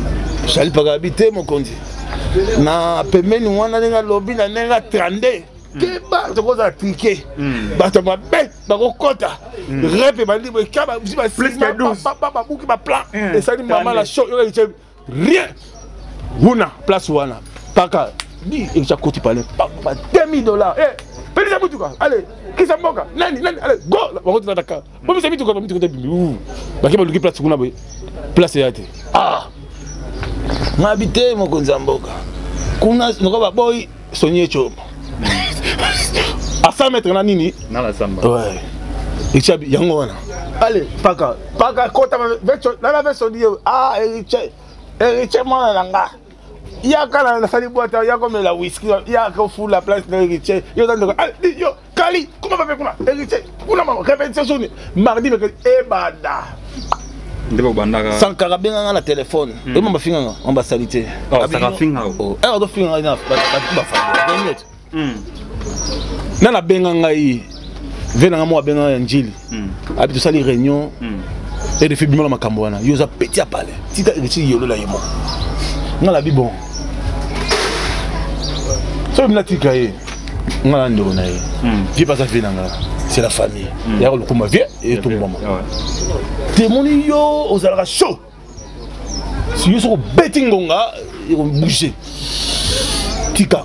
Charlie Paga habité mon conduit. Na pemeni wana nga lobby na nga trente. keba tokoza triqué bato mabe bakokota rep bandi bekaba usi ba plus que douze papa babuki ba plan et ça dit maman la show yo rien Wuna place wana paka di echa koti pale papa deux mille dollars eh pelisa mutuka allez kisa mboka nani nani allez go bakoti nataka bo misa mituka mituka tebimi ou bakeba luki place kuna boy place yate ah ngabite mokonza mboka kuna nokoba boy sonye chomo à cent mètres na nini na la samba ouais echa yango wana allez paka paka kota na la version dio ah echa echa mwana nanga ya kana na sali boîte ya comme la whisky ya ko full la place de Riche yo dans yo Kali comment va faire kuna Riche kuna ma répétition mardi mercredi e bada ndebo bandaka sans karabenga na téléphone e mama finga ambassadité oh ça finga oh e do finga na ba ba fa minute mm na na benga ngai vena nga mo benga ya njili abi to sali réunion et de fibima makambo wana yo za petit à parler tika Riche yolo la yemo nga la bi bon so bina tika ye nga la ndo na ye vie pas ça vie nanga c'est la famille ya ko kuma vie et tout maman témoigner yo ozalaka chaud si yo so betting ngonga yo bouger tika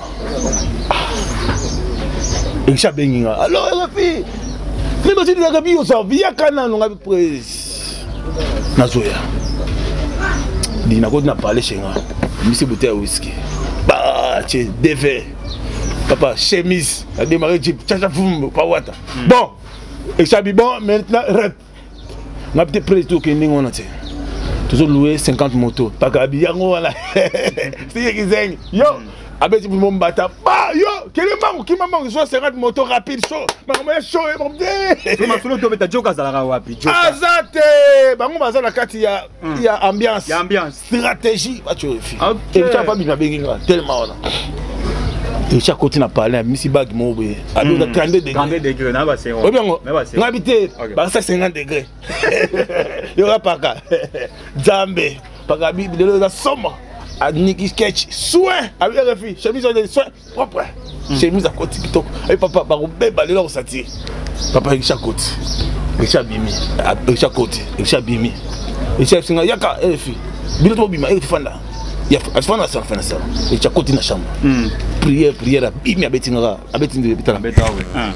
et ça benginga alors la fille mais ba tini ka bi yo sa vie kana nonga pres na zoya dina ko na parler chenga Monsieur bouteille whisky bah tu défait papa chemise a démarré jeep chacha fum pas wata bon et ça bi bon maintenant rep on a peut-être pris tout que ningo na te toujours louer cinquante motos pas ka bi yango wala c'est qui zeng yo abeti pour mon bata bah yo quel mango qui maman so cinquante motos rapide chaud maman chaud et bon dé ma solo to beta joka zalaka wapi joka azate bango baza na kati ya ya ambiance ya ambiance stratégie ba tu refi et tu as pas bien benga tellement là et chaque côté na parler misi bag mo be abi na trente degrés trente degrés na ba c'est on on habiter ba cinquante degrés yo ra paka jambe paka bi de la somme à Niki sketch soin avec refi chemise de soin propre chemise à côté kitoko et papa ba robé ba le là osati papa et chaque côté et chaque bimi et chaque côté et chaque bimi et chaque singa yaka refi bilo to bima et fanda ya afana sa fana sa et chaque côté na chambre prière prière bimi abetinga abetinga bitala beta we un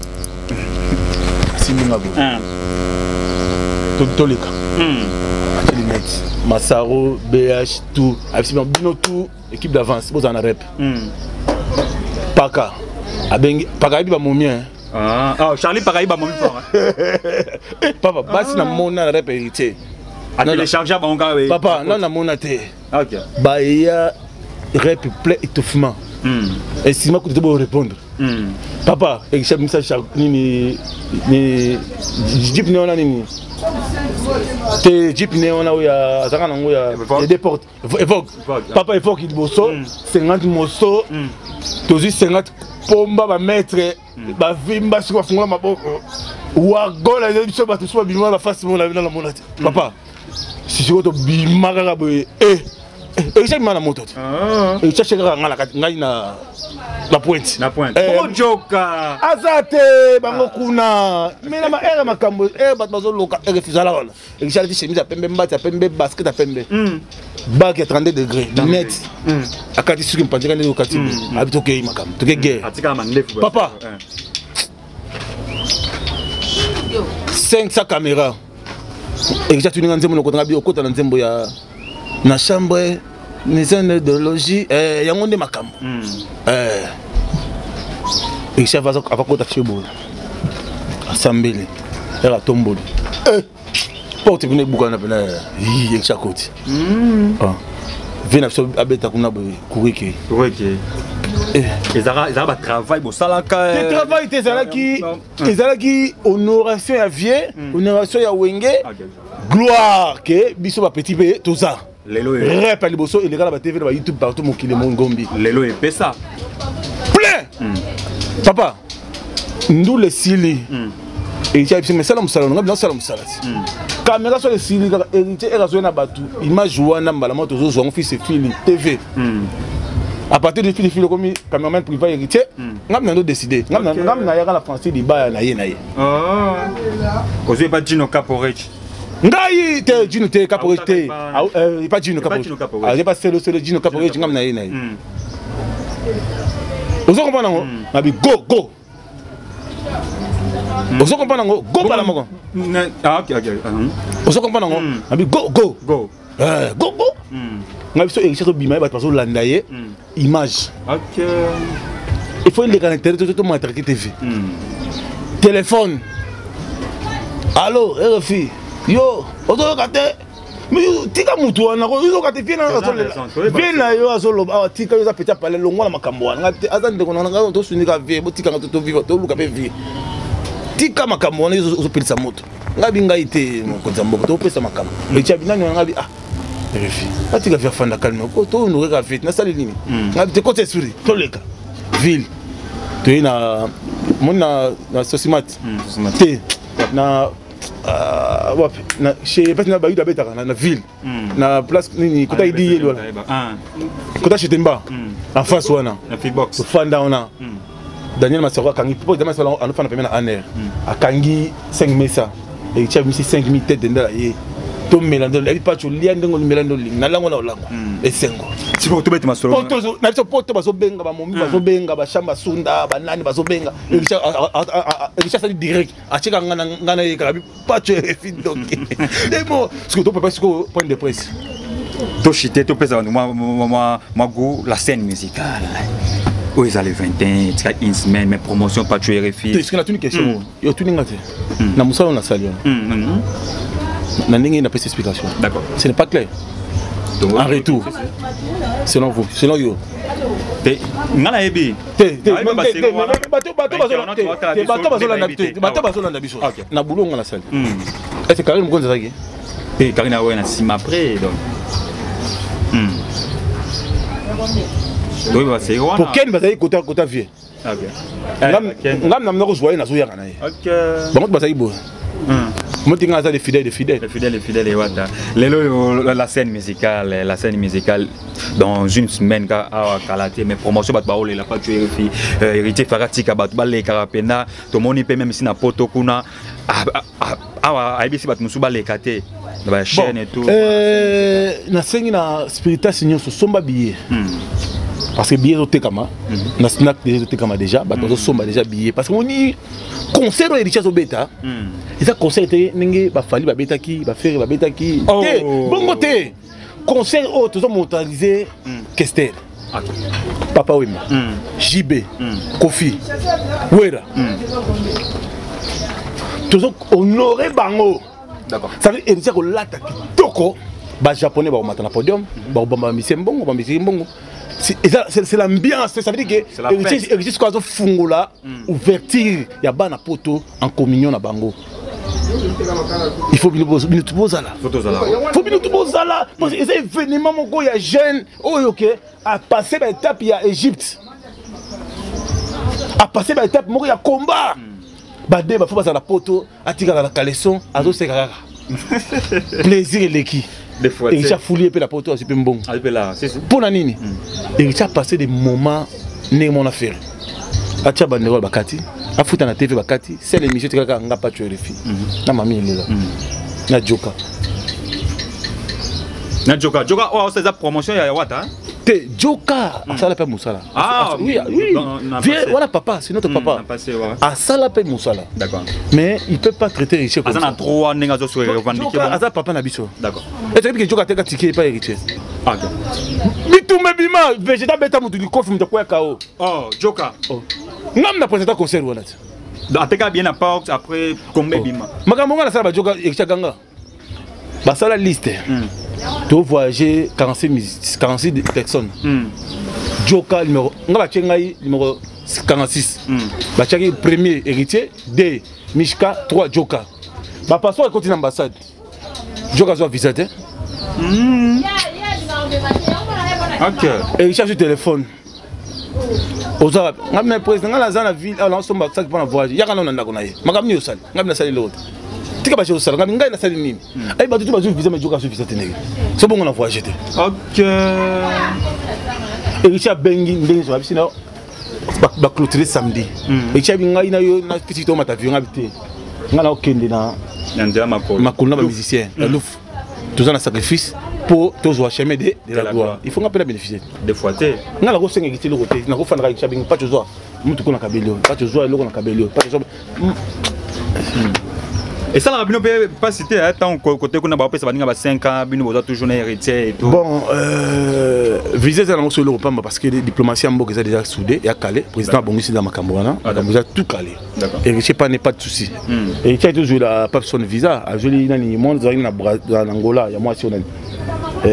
siminga bo un to tolika Massaro, B H, tout. Avec Bino tout, équipe d'avance, vous en avez rep. Paka. Paka, il va mourir. Ah, Charlie Paka, il va mourir fort. Papa, basi na mona rep hérité. A télécharger mon gars. Papa, non na mona te. OK. Bah il y a rep plein étouffement. Et si moi que tu dois répondre. Papa, et je message ni ni jeep ni on a ni te jeep ne on a ya zaka na ngo ya déport évoque papa évoque il bosso cinquante mosso tozi cinquante pomba ba maître ba vimba sur fongola maboko wa gola les biso ba tout bimwa ba face mo la na mona papa si je to bimaka ka boye eh et j'ai mal à moto et j'ai cherché à la na la pointe la pointe oh joka azate bango kuna mais na ma era makambo e bat bazo loka e refusa la wala et j'ai dit chemise à pembe mbati à pembe basket à pembe bac à trente degrés net akati suki mpandika ne lokati habito ke makambo to ke guerre atika mandefu papa cinq sa caméra et j'ai tenu nzembo no kotanga bi okota na nzembo ya na chambre ni zone de logis eh yango nde makambo eh et chef va avakota chebo asambeli era tomboli eh porte venu bukana pena yi et chakoti ah vena so abeta kuna bo kurike kurike eh ezara ezara ba travail bo salaka le travail te zalaki ezalaki honoration ya vie honoration ya wenge gloire que biso ba petit pe tout ça lelo rep ali boso il regarde ba T V ba YouTube partout mon kile mon ngombi lelo et pesa plein papa ndou le sili et tu as dit mais ça la musala on a ça la musala caméra sur le sili hérité era zo na batu image wana mbala moto zo zo fils et fille T V à partir de fil fil comme cameraman privé hérité ngam na ndo décider ngam na ngam na yaka la français di ba na ye na ye oh ozo pas Gino Caporage ngai te Gino te Caporage te euh pas Gino Caporage ah j'ai pas c'est le c'est le Gino Caporage ngam na ye na ye ozo comprendre ngo ngabi go go ozo comprendre ngo go bala moko ah ok ok ozo comprendre ngo ngabi go go go eh go go ngabi so e chato bima ba paso landa ye image ok il faut les caractères tout tout montrer que T V téléphone allô R F I yo ozo kate mais tika mutu wana ko yo kate fina fina yo azolo ba tika yo za peta pale longola makambo wana ngate azande ko nanga to sunika vie bo tika ngato to vivre to luka pe vie tika makambo wana yo zo pelisa moto ngabi ngai te ko zambo to pesa makambo le chabi nani ngabi ah R F I atika via fanda calme ko to no ka fit na sali nini ngabi te côté esprit to leka ville tu es na mon na na Sosimat te na wapi na chez pas na bayuda betaka na ville na place nini kota idi yelo ah kota chitemba en face wana na Feedbox fanda wana Daniel Masoro kangi po Daniel Masoro on fa na pemena aner akangi cinq mesa et tu as mis cinq mille têtes dans la ye to melando la pas tu lien ndengo melando na lango na lango et sengo si ko to beti masolo poto na biso poto bazo benga ba momi bazo benga ba shamba sunda ba nani bazo benga elisha elisha sali direct achika ngana ngana ye kala pas tu refi donc et bon ce que to peut pas ce point de presse to chité to pesa moi moi moi go la scène musicale où ils allaient vingt ans tu as une semaine mais promotion pas tu refi est-ce que la une question yo tu ngate na musalo na salio N'a pas d'explication. D'accord. Ce n'est pas clair. Donc, en retour, selon vous, selon vous. Ngala ebi. Te te bato bato bato bato bato la nabite. Bato bato la nabiso. Na boulot ngala sali. Est-ce que Karim Mkonza zaki? Eh Karina ouais na sima après donc. Hmm. Oui bah c'est wana. Pour quel bazali kota kota vie. OK. Ngam ngam namna ko zoyer na zo yaka na ye. OK. Bango bazali bo. Moi, tu as des fidèles, des fidèles. Les fidèles, les fidèles, et voilà. La scène musicale, la scène musicale, dans une semaine, à Kalaté, mes promotions, il a pas tué, héritier Farati, Kabatbalé, Karapena, tout le monde peut même si na poto kuna, ah, A B C, Batmusuba, les Katé, la chaîne et tout. Na scène, na spiritual, signor, ce sont pas billets. Parce que billet au kama, na snack déjà au kama déjà, bah tous sommes déjà billets. Parce que on y concert au Richard Obeta, et ça concert était n'engue bah fallu bah beta qui, bah faire bah beta qui. Bon côté, concert au tous sont motorisés, Kester, Papa Wemba, J B, Kofi, Wera, tous sont honorés bango. D'accord. Ça veut dire que là t'as toko, bah japonais bah on m'attend à podium, bah on va misser bongo, on va misser bongo. C'est l'ambiance, ça veut dire que existe quoi ça fungola ouverture ya bana poto en communion na bango. Il faut bien nous tout bozala. Il faut bien nous tout bozala parce que c'est événement mon go ya jeune oh OK a passé par étape ya Égypte. A passé par étape mon ya combat. Ba de ba faut pas la poto atika la caleçon azo sekaka. Plaisir l'équipe. Et il a foulé la poto, c'est bon. Pour Nanini, il a passé des moments né mon affaire. A tia bandero bakati, a foutu na T V bakati, c'est l'émission qui a nga pas tué les filles. Na mamie elle est là. Na Joka. Na Joka, Joka oh c'est la promotion ya wata. Te Joka, ça la paix Moussala. Ah oui, oui. Viens, voilà papa, c'est notre papa. Ah ça la paix Moussala. D'accord. Mais il peut pas traiter Richard comme ça. Azana trois ninga zo sur revendiquer. Azana papa na biso. D'accord. Et c'est que Joka teka ticket pas héritier. Ah d'accord. Bitumbe bima, végétal beta mutu ni kofi mutu kwa kao. Oh, Joka. Oh. Ngam na présentant concert wala. Ateka bien à part après combien bima. Makambo ngala sala ba Joka héritier ganga. Ba sala liste. Tu as voyagé quarante-six personnes. Mm. Joka numéro numéro quarante-six. Mm. Premier héritier, deux Mishka, trois Joka. Ma passeport est continue l'ambassade. Joka doit visiter. Mm. Ok. Et il cherche le téléphone. Aux Arabes, on a président dans la ville, on a un sac pour voyager. Il y a un an on a eu. Ma gamme au sal, gamme na salle l'autre. Tika ba chose sala ngai na sali nini ai ba tutu ba visa mais Joka so visa tenegi so bongo na voyage te. OK. Et Richard Bengi ndenge so abisina ba clôturer samedi et tu as bien na yo na petit to mata vion habité ngala okende na ndia makolo makolo na musicien la louf tous en sacrifice pour tous voir chemin de la gloire il faut ngapela bénéficier des fois té ngala ko senga kitilo côté na ko fandra ki chabing pas toujours mutu ko na kabelio pas toujours loko na kabelio pas toujours. Et ça, la peut pas citer, tant côté qu'on a pas cinq ans, Bino va toujours héritier et tout. Bon, euh, viser ça dans l'Europe parce que les diplomaties en Boga déjà soudé, il y a calé, président Bongo dans Macambouana, il a tout calé. Et je sais pas, n'est pas de souci. Et il y a toujours la pas son visa, à joli dans le monde, dans Angola, il y a moi si on a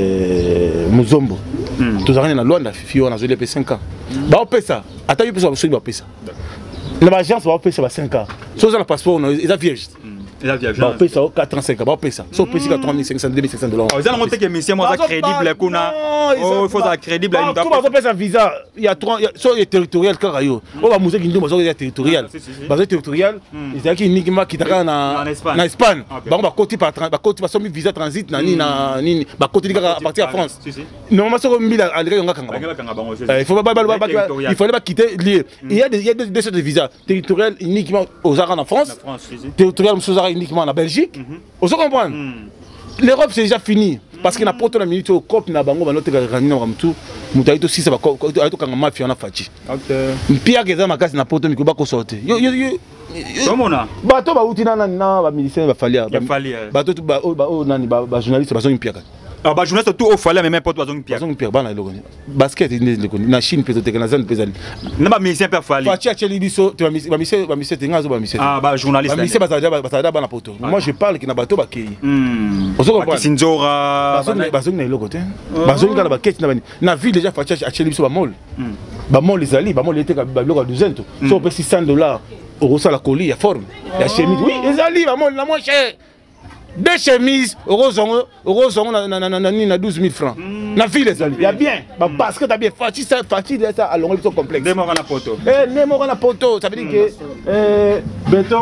Muzombo. Tous arrivent dans Luanda, Fio, on a joli cinq ans. Bah on paie ça. Attends, il peut ça, on paie ça. L'agence va payer ça cinq ans. Si vous avez le passeport, ils ont vierge. Ils ont vierge. On paye ça quatre ans, cinq ans. On paye ça. Si on paye ça trois mille cinq cents, deux mille cinq cents dollars. Vous allez montrer que monsieur, moi, c'est crédible. Oh, il faut ça crédible. Tout le monde paye ça visa. Il y a trois. Soit il est territorial, car il y a. On va montrer qu'il y a territorial. Basé territorial, il y a qui uniquement qui est en Espagne. On va côté par côté par son visa transit, nani nani. Bah côté à partir de France. Normalement, sur mille à l'égard, on va. Il faut pas il faut pas quitter lié. Il y a des il y a des sortes de visas territorial uniquement aux Arabes en France. Territorial uniquement en Belgique. Vous comprenez? L'Europe c'est déjà fini parce qu'il n'y a pas de minute au cop na bango banote gagner na mtu mutaito sisa ba aito kanga mafia na fachi. OK. Pia que ça makasi na poto mikoba ko sortir. Yo yo yo. Comment bato ba uti na na ba militaire ba falia. Ba falia. Bato ba ba nani ba journaliste ba zo impia. Ah bah journaliste tout au fallait mais même pas toi zone pierre. Zone pierre bana lokoni. Basket na Chine peut-être que na zone pesali. Na ba musicien per fallait. Fachi acheli biso tu ba musicien ba musicien tenga zo ba musicien. Ah bah journaliste. Ba musicien bazada bazada bana poto. Moi je parle que na bato ba kei. Hmm. Ozo comprendre. Sinzora. Bazone bazone na lokoti. Bazone kana ba keti na bani. Na ville déjà Fachi acheli biso ba mall. Ba mall les ali, ba mall était ba bloc à douzaine tout. Si on paye six cents dollars au ça la colis, il y a forme. Il y a chemise. Oui, les ali ba mall la moins cher. Deux chemises, rosons, rosons, na douze mille francs. Na ville, il y a bien. Parce que tu as bien facile, ça, facile, ça, à l'onglet, ils complexe. Des morts à la poteau. Eh, des morts à la poteau. Ça veut dire que, béton,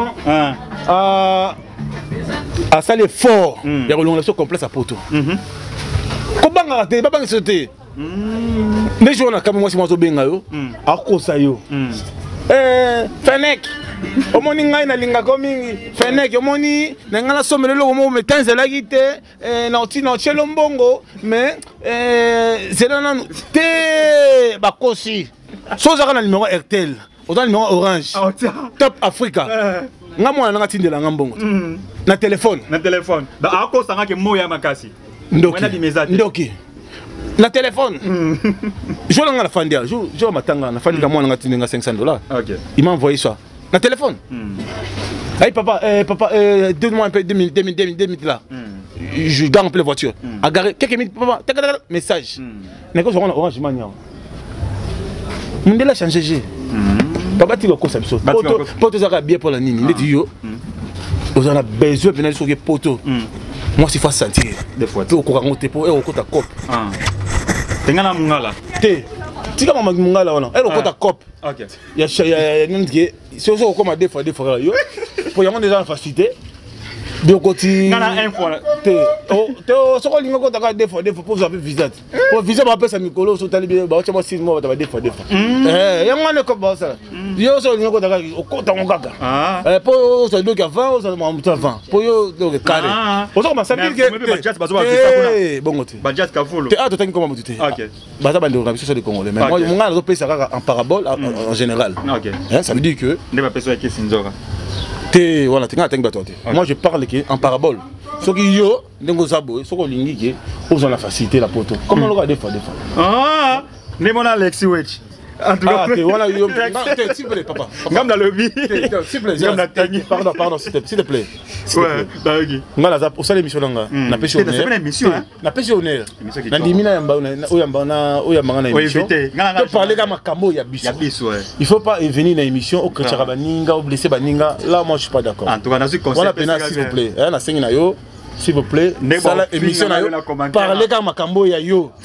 à ça, les forts, il y a une relation complexe à poteau. Comment on a fait? Comment on a sauté? Les gens, on a quand même, moi, si moi, je suis bien, à cause ça, yo. Eh, Fennec. Omoni ngai na linga ko mingi Fennec omoni na ngala somelelo mo metanzela gite na oti na chelo mbongo mais eh zela nanu te bakosi soza kana numéro Airtel oza numéro Orange Top Africa nga mwana nga tindela nga mbongo na téléphone na téléphone ba akosa nga ke moya makasi ndoki ndoki na téléphone. Je l'ai la fandia, je je m'attends na fandia moi nga tindela cinq cents dollars. OK. Il m'a envoyé ça. Na téléphone. Mm. Hey papa, eh, papa, eh, donne-moi un peu deux minutes, deux minutes, deux minutes là. Mm. Je garde un peu la voiture. Mm. À garer quelques minutes, papa, message. Mais quand on a Orange Mania, on a changé. Mm. Papa, tu vas quoi ça? Poto, poto, ça va bien pour la nini. Il dit yo, on a besoin de venir sur les poteaux. Moi, c'est facile sentir. Des fois. Tu as encore un peu, et au côté cop. Ah. Tu as un mungala. Té. Tu as un mungala là. Et au côté cop. OK. Il y a il y a une qui si on comme des fois des fois yo pour y avoir des gens facilité de côté ngana un fois te oh te so ko lingo ko ta des fois des fois pour avoir visite pour visite ba pesa mikolo so tali ba chama six mois ba des fois des fois eh ya ngane ko ba ça yo so lingo ko ta ko ta ngaka eh pour so donc avant so mo avant pour yo donc carré pour ça commencer à dire que bon côté budget ka full te ah to tangi comme mutu te OK ba ça ba ndo rabiso de Congolais mais moi mon ngana zo pesa en parabole en général. OK. Ça veut dire que ne pas pesa qui Sinzora. Té voilà, tu as battu. Moi je parle en parabole. Ce qui yo, dengo zabo, ce qu'on lingi qui, on a la facilité la poto. Comment on regarde des fois des fois. Ah, ne mon Alexis Wech. Ah, tu voilà, yo, s'il te plaît, papa. Gam dans le bi. S'il te plaît, pardon, pardon, s'il te plaît. Ouais, bah OK. Ngala za pour ça l'émission là, na pêche honneur. C'est une émission hein. Na pêche honneur. Na dimina yamba na oyamba na oyamba na émission. Tu parler comme makambo ya biso. Ya biso ouais. Il faut pas venir dans l'émission au kretchara baninga au blessé baninga. Là moi je suis pas d'accord. En tout cas, dans ce concept. Voilà pena s'il vous plaît. Na sengi na yo. S'il vous plaît, ça la émission na yo. Parler comme makambo ya yo.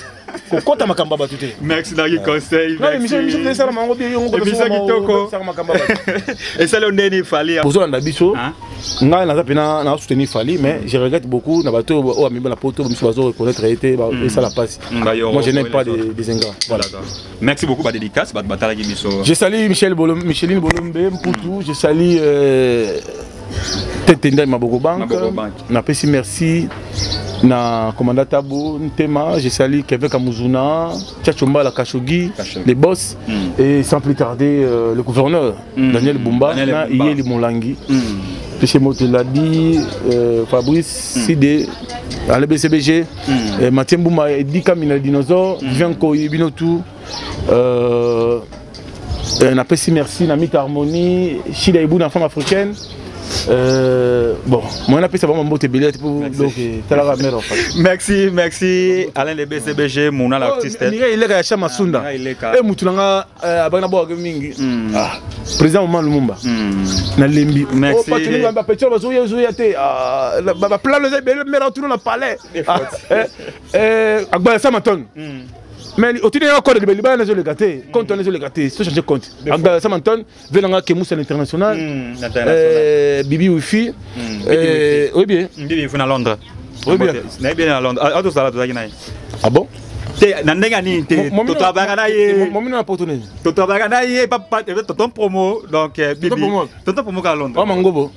kokota makamba bato te. Merci dans le conseil. Non, Michel Michel te sala mango bien yongo ko Michel Kitoko. sala makamba bato. Et ça le ndeni fali. Bozo na biso. Nga na zapena na soutenir Fali mais je regrette beaucoup na bato o ami la poto biso bazo reconnaître été et ça la passe. Moi je n'aime pas des des ingrats. Voilà. Merci beaucoup ba dédicace ba batala ki biso. Je salue Michel Bolom Micheline Bolombe Mputu, je salue euh Tetenda Maboko Bank. Na pesi merci na commandant Tabo Ntema, je salue Kevin Kamuzuna, Tchachomba la Kashogi, les boss mm. et sans plus tarder euh, le gouverneur mm. Daniel Bumba, na Yeli Molangi. Chez l'a dit, euh, Fabrice, mm. Sidé, à la B C B G, mm. Mathieu Bouma, Edi Kamina Dinosaure, Vivian Koyi Binotou, euh, on a pesi merci, Namit Harmonie, Chida Ibou, femme africaine. Euh, bon, moi on a ça vraiment beauté billet pour donc la mère en fait. Merci, merci Alain le B C B G, mon l'artiste. Il est là chez Masunda. Et mutulanga abana bo mingi. Ah, président Oman Lumumba. Na lembi. Merci. Oh, pas tu ngamba petit bazo ya zo ya te. Ah, ba plan le mère tout le palais. Euh, agba ça maton. Mais au final encore de Liban les le gâté compte les le gâté c'est changer compte anga Samanton venanga ke Moussa international euh Bibi Wifi euh oui bien Bibi Wifi à Londres oui bien na bien à Londres auto sala to zakina ah bon te na ndenga ni te to travailler na ye mo mina portugais to travailler na ye papa ton promo donc Bibi ton promo à Londres ah mangobo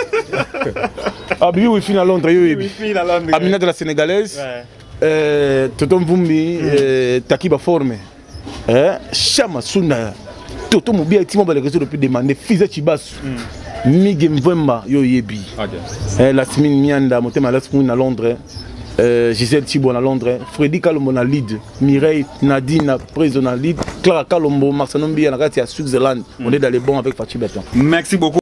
ah Bibi Wifi à Londres oui Wifi à Londres Amina de la sénégalaise Euh, Toto Mvumbi, euh, Takiba Forme, euh, Chama Suna, Toto Moubi a été depuis demander Fiza Chibasu, Miguel Mvemba, Yo Yebi, la semaine Mianda, Motema Lasmoun à Londres, euh, Gisèle Thibault à Londres, Freddy Kalombo à lead, Mireille Nadine à Prison à lead, Clara Kalombo, Marsanombi à la Switzerland, on est dans les bons avec Fatih Beton. Merci beaucoup.